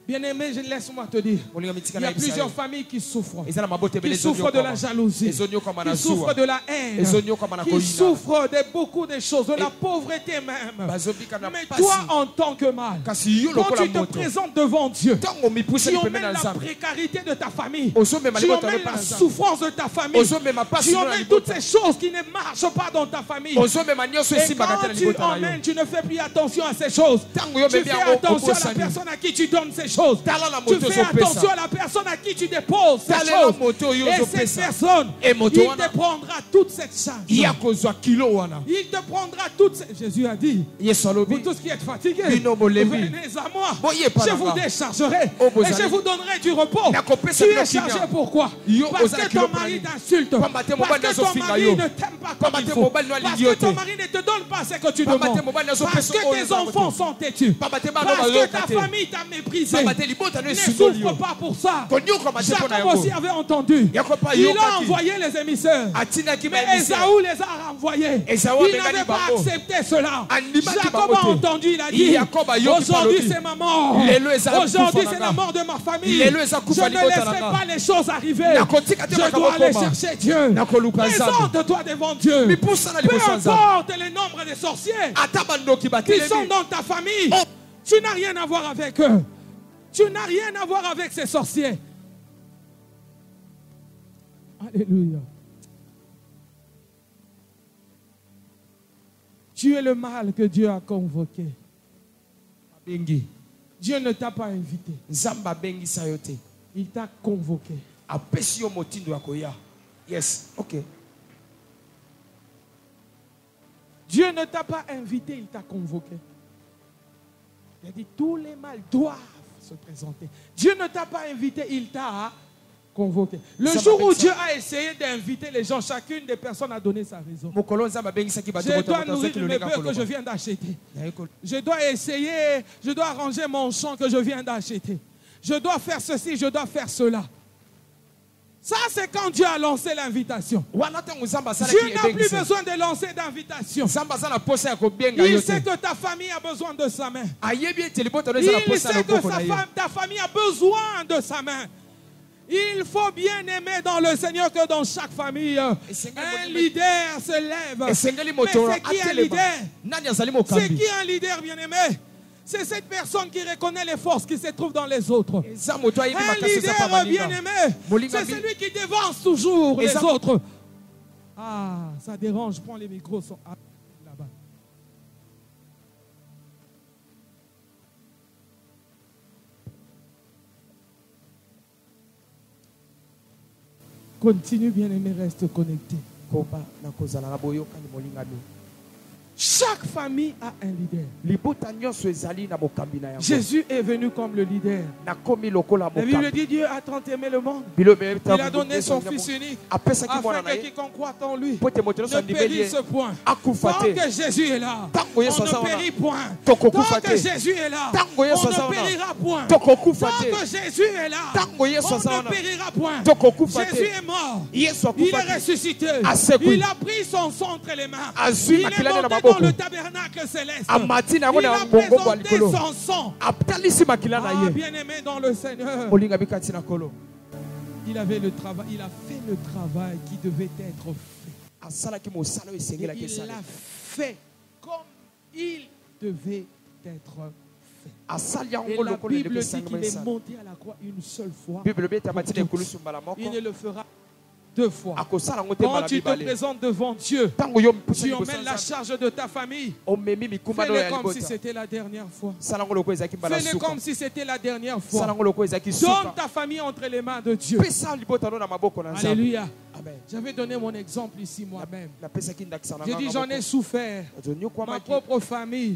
Bien-aimé, laisse-moi te dire. Il y a plusieurs familles qui souffrent. Qui souffrent de la jalousie. Qui souffrent de la haine. Qui souffrent de beaucoup de choses. De la pauvreté même. Mais toi, en tant que mâle, quand tu te présentes devant Dieu, tu emmènes la précarité de ta famille. Tu emmènes la souffrance de ta famille. Tu emmènes toutes ces choses qui ne marchent pas dans ta famille. Et quand tu emmènes, tu ne fais plus attention à ces choses. Tu fais attention à la personne à qui tu donnes ces choses. Tu fais attention à la personne à qui tu déposes ces choses. Et cette personne, il te prendra toute cette charge. Il te prendra toute cette... Jésus a dit, vous tous qui êtes fatigués, venez à moi. Je vous déchargerai et je vous donnerai du repos. Tu es chargé pourquoi? Parce que ton mari t'insulte. Parce que ton mari ne t'aime pas comme il faut. Parce que ton mari ne te donne pas ce que tu demandes. Parce que tes enfants sont têtus. Parce que ta famille t'a méprisé. Ne souffre pas pour ça. Jacob aussi avait entendu. Il a envoyé les émissaires. Mais Esaü les a renvoyés. Il n'avait pas accepté cela. Jacob a entendu. Il a dit, aujourd'hui c'est ma mort. Aujourd'hui c'est la mort de ma famille. Je ne laisserai pas les choses arriver. Je dois aller chercher Dieu. Présente-toi devant Dieu. Peu importe le nombre de sorciers qui sont dans ta famille, tu n'as rien à voir avec eux. Tu n'as rien à voir avec ces sorciers. Alléluia. Tu es le mal que Dieu a convoqué. Dieu ne t'a pas invité. Il t'a convoqué. Yes, ok. Dieu ne t'a pas invité, il t'a convoqué. Il a dit tous les mâles doivent se présenter. Dieu ne t'a pas invité, il t'a convoqué. Le ça jour où Dieu a essayé d'inviter les gens, chacune des personnes a donné sa raison. Je dois nourrir mes bœufs que je viens d'acheter. Je dois essayer, je dois arranger mon champ que je viens d'acheter. Je dois faire ceci, je dois faire cela. Ça, c'est quand Dieu a lancé l'invitation. Dieu n'a plus besoin de lancer d'invitation. Il sait que ta famille a besoin de sa main. Il sait que sa femme, ta famille a besoin de sa main. Il faut bien aimer dans le Seigneur que dans chaque famille, un leader se lève. Mais c'est qui un leader? C'est qui un leader bien-aimé? C'est cette personne qui reconnaît les forces qui se trouvent dans les autres. Un leader bien-aimé, c'est celui qui dévance toujours les autres. Ah, ça dérange. Prends les micros. Sont là-bas. Continue bien-aimé, reste connecté. Chaque famille a un leader. Jésus est venu comme le leader. La Bible dit Dieu a tant aimé le monde. Il a donné son Fils unique afin que quiconque croit en lui ne périsse point. Tant que Jésus est là, on ne périt point. Tant que Jésus est là, on ne périra point. Tant que Jésus est là, on ne périra point. Jésus est mort. Il est ressuscité. Il a pris son sang entre les mains. Il est monté dans le tabernacle céleste. Il a présenté son sang. Ah, bien-aimé dans le Seigneur. Il avait le travail, il a fait le travail qui devait être fait. Et il l'a fait comme il devait être fait. Et la Bible dit qu'il est monté à la croix une seule fois. Il ne le fera deux fois. Quand tu te présentes devant Dieu, tu emmènes la charge de ta famille. Fais-le comme si c'était la dernière fois. Fais-le comme si c'était la dernière fois. Donne ta famille entre les mains de Dieu. Alléluia. J'avais donné mon exemple ici moi-même. J'ai dit j'en ai souffert. Ma propre famille.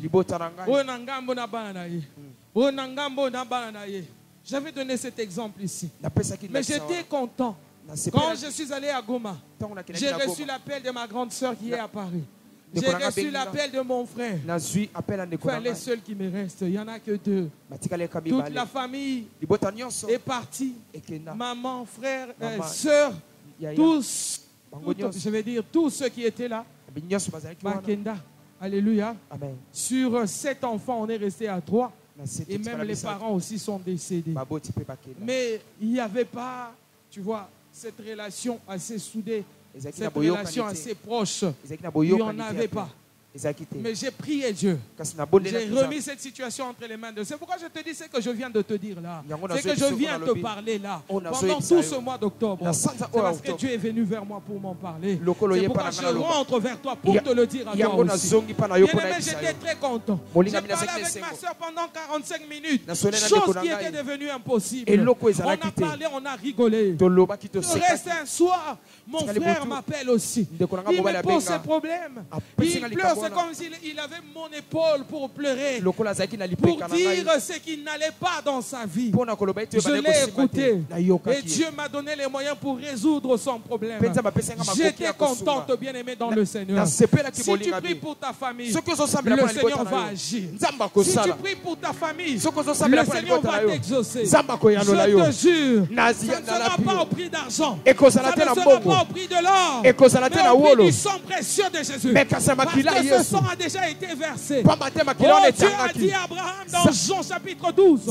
J'avais donné cet exemple ici. Mais j'étais content. Quand je suis allé à Goma, j'ai reçu l'appel de ma grande soeur qui est à Paris. J'ai reçu l'appel de mon frère. Enfin, les seuls qui me restent, il n'y en a que deux. Toute la famille est partie. Maman, frère, euh, soeur, tous, tous, je vais dire tous ceux qui étaient là. Makenda. Alléluia. Amen. Sur sept enfants, on est resté à trois. Et même les parents aussi sont décédés. Mais il n'y avait pas, tu vois, cette relation assez soudée, cette relation assez proche. Il n'y en avait pas. Mais j'ai prié Dieu. J'ai remis cette situation entre les mains de Dieu. C'est pourquoi je te dis ce que je viens de te dire là. C'est que je viens te parler là. Pendant tout ce mois d'octobre. C'est parce que Dieu est venu vers moi pour m'en parler. C'est pourquoi je rentre vers toi pour te le dire à toi aussi. Bien-aimé, j'étais très content. J'ai parlé avec ma soeur pendant quarante-cinq minutes. Chose qui était devenue impossible. On a parlé, on a rigolé. Le reste un soir, mon frère m'appelle aussi. Il me pose ses problèmes. Il pleure. C'est comme s'il avait mon épaule pour pleurer, pour dire ce qui n'allait pas dans sa vie. Je l'ai écouté et Dieu m'a donné les moyens pour résoudre son problème. J'étais contente, bien-aimée dans le Seigneur. Si tu pries pour ta famille, le Seigneur va agir. Si tu pries pour ta famille, le Seigneur va t'exaucer. Je te jure, ça ne sera pas au prix d'argent, ça ne sera pas au prix de l'or, mais au prix du sang précieux de Jésus. Parce que ce sang a déjà été versé. Oh, Dieu a dit à Abraham dans Jean chapitre douze.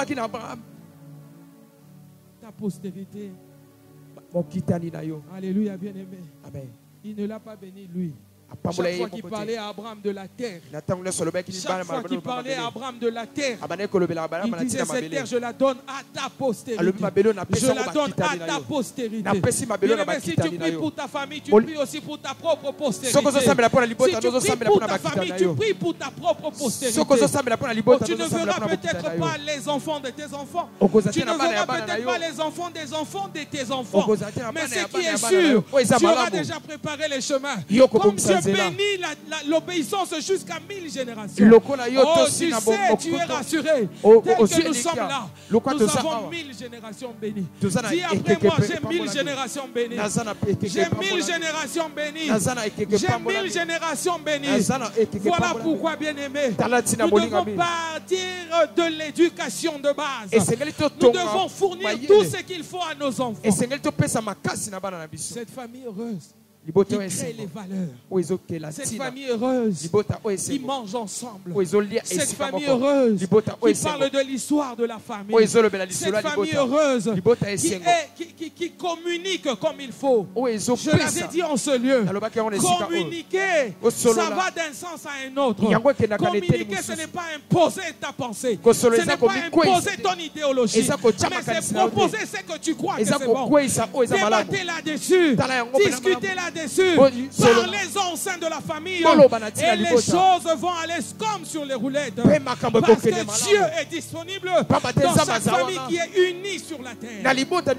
Ta postérité. Alléluia, bien-aimé. Il ne l'a pas béni lui. Chaque fois qu'il parlait à Abraham de la terre, chaque fois qu'il parlait à Abraham de la terre, il disait cette terre, je la donne à ta postérité. Je la donne à ta postérité. Bien-aimé, si tu pries pour ta famille, tu pries aussi pour ta propre postérité. Si tu pries pour ta famille, tu pries pour ta propre postérité. Tu ne verras peut-être pas les enfants de tes enfants. Tu ne verras peut-être pas les enfants des enfants de tes enfants. Mais ce qui est sûr, tu auras déjà préparé les chemins. Comme Dieu bénit l'obéissance jusqu'à mille générations. Oh, tu sais, tu es rassuré. Tel que nous sommes là, nous avons mille générations bénies. Dis après moi, j'ai mille générations bénies. J'ai mille générations bénies. J'ai mille générations bénies. Voilà pourquoi, bien-aimés, nous devons partir de l'éducation de base. Nous devons fournir tout ce qu'il faut à nos enfants. Cette famille heureuse qui crée les valeurs. Cette famille heureuse qui mange ensemble. Cette famille heureuse qui parle de l'histoire de la famille. Cette famille heureuse qui, est, qui, qui, qui communique comme il faut. Je l'avais dit en ce lieu. Communiquer, ça va d'un sens à un autre. Communiquer, ce n'est pas imposer ta pensée. Ce n'est pas imposer ton idéologie. Mais c'est proposer ce que tu crois que c'est bon. Débattez là-dessus. Discutez là-dessus. Parlez-en au sein de la famille et les choses vont aller comme sur les roulettes parce que Dieu est disponible dans sa famille qui est unie sur la terre.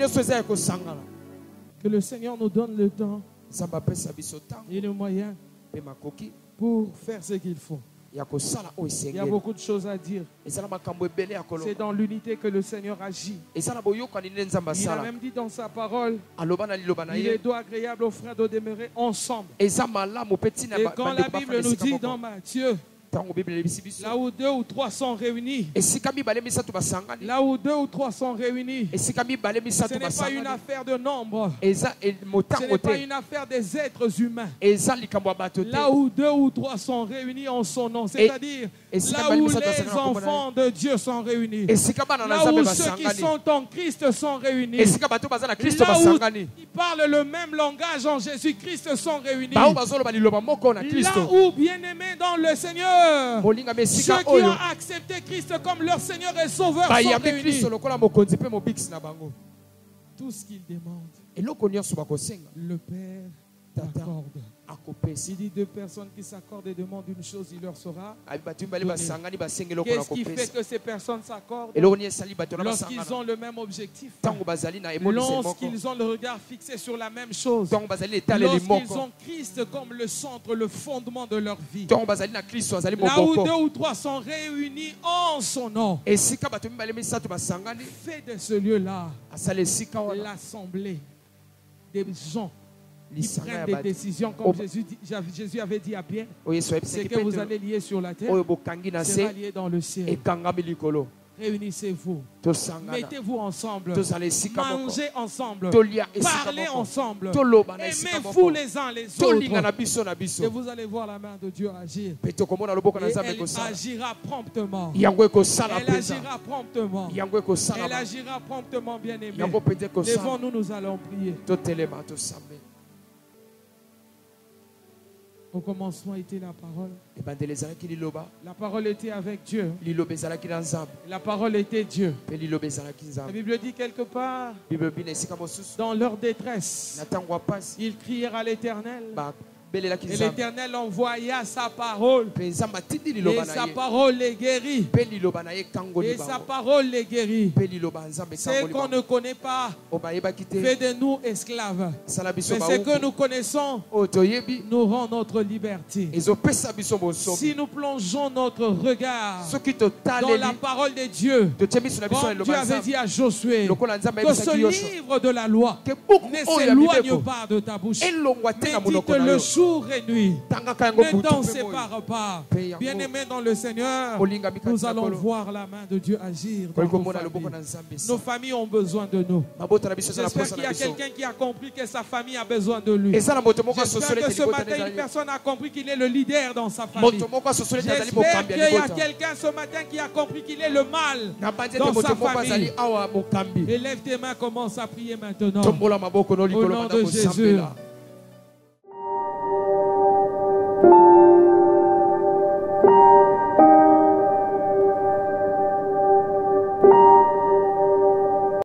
Que le Seigneur nous donne le temps et le moyen pour faire ce qu'il faut. Il y a beaucoup de choses à dire. C'est dans l'unité que le Seigneur agit. Il a même dit dans sa parole, il est doux agréable aux frères de demeurer ensemble. Et quand la Bible nous dit dans Matthieu, là où deux ou trois sont réunis, là où deux ou trois sont réunis, ce n'est pas une affaire de nombre, ce n'est pas une affaire des êtres humains. Là où deux ou trois sont réunis en son nom, c'est-à-dire là où les enfants de Dieu sont réunis, là où ceux qui sont en Christ sont réunis, là où ils parlent le même langage en Jésus-Christ sont réunis, là où, bien-aimés dans le Seigneur, ceux qui ont accepté Christ comme leur Seigneur et Sauveur sont réunis. Tout ce qu'ils demandent, le Père t'accorde. Il dit deux personnes qui s'accordent et demandent une chose, il leur sera donné. Qu'est-ce qui fait que ces personnes s'accordent? Lorsqu'ils ont le même objectif, lorsqu'ils ont le regard fixé sur la même chose, lorsqu'ils ont Christ comme le centre, le fondement de leur vie, là où deux ou trois sont réunis en son nom, fais de ce lieu-là l'assemblée des gens qui prennent des décisions comme Jésus, Jésus avait dit à bien, c'est que vous allez lier sur la terre, sera lié dans le ciel. Réunissez-vous. Mettez-vous ensemble. Mangez ensemble. Parlez ensemble. Aimez-vous les uns les autres. Et vous allez voir la main de Dieu agir. Et elle agira promptement. Elle agira promptement. Elle agira promptement, bien-aimé. Levons-nous, nous allons prier. Au commencement était la parole. La parole était avec Dieu. La parole était Dieu. La Bible dit quelque part, dans leur détresse, ils crièrent à l'Éternel. Et l'Éternel envoya sa parole. Et sa parole les guérit. Et sa parole les guérit. Ce qu'on ne connaît pas fait de nous esclaves. Mais ce que nous connaissons nous rend notre liberté. Si nous plongeons notre regard dans la parole de Dieu, comme Dieu avait dit à Josué, que ce livre de la loi ne s'éloigne pas de ta bouche. Médite le jour et nuit. Ne t'en sépare pas. Bien-aimés dans le Seigneur, nous allons voir la main de Dieu agir dans nos familles. Nos familles ont besoin de nous. J'espère qu'il y a quelqu'un qui a compris que sa famille a besoin de lui. J'espère que ce matin, une personne a compris qu'il est le leader dans sa famille. J'espère qu'il y a quelqu'un ce matin qui a compris qu'il est le mal dans sa famille. Élève tes mains, commence à prier maintenant. Au nom de Jésus.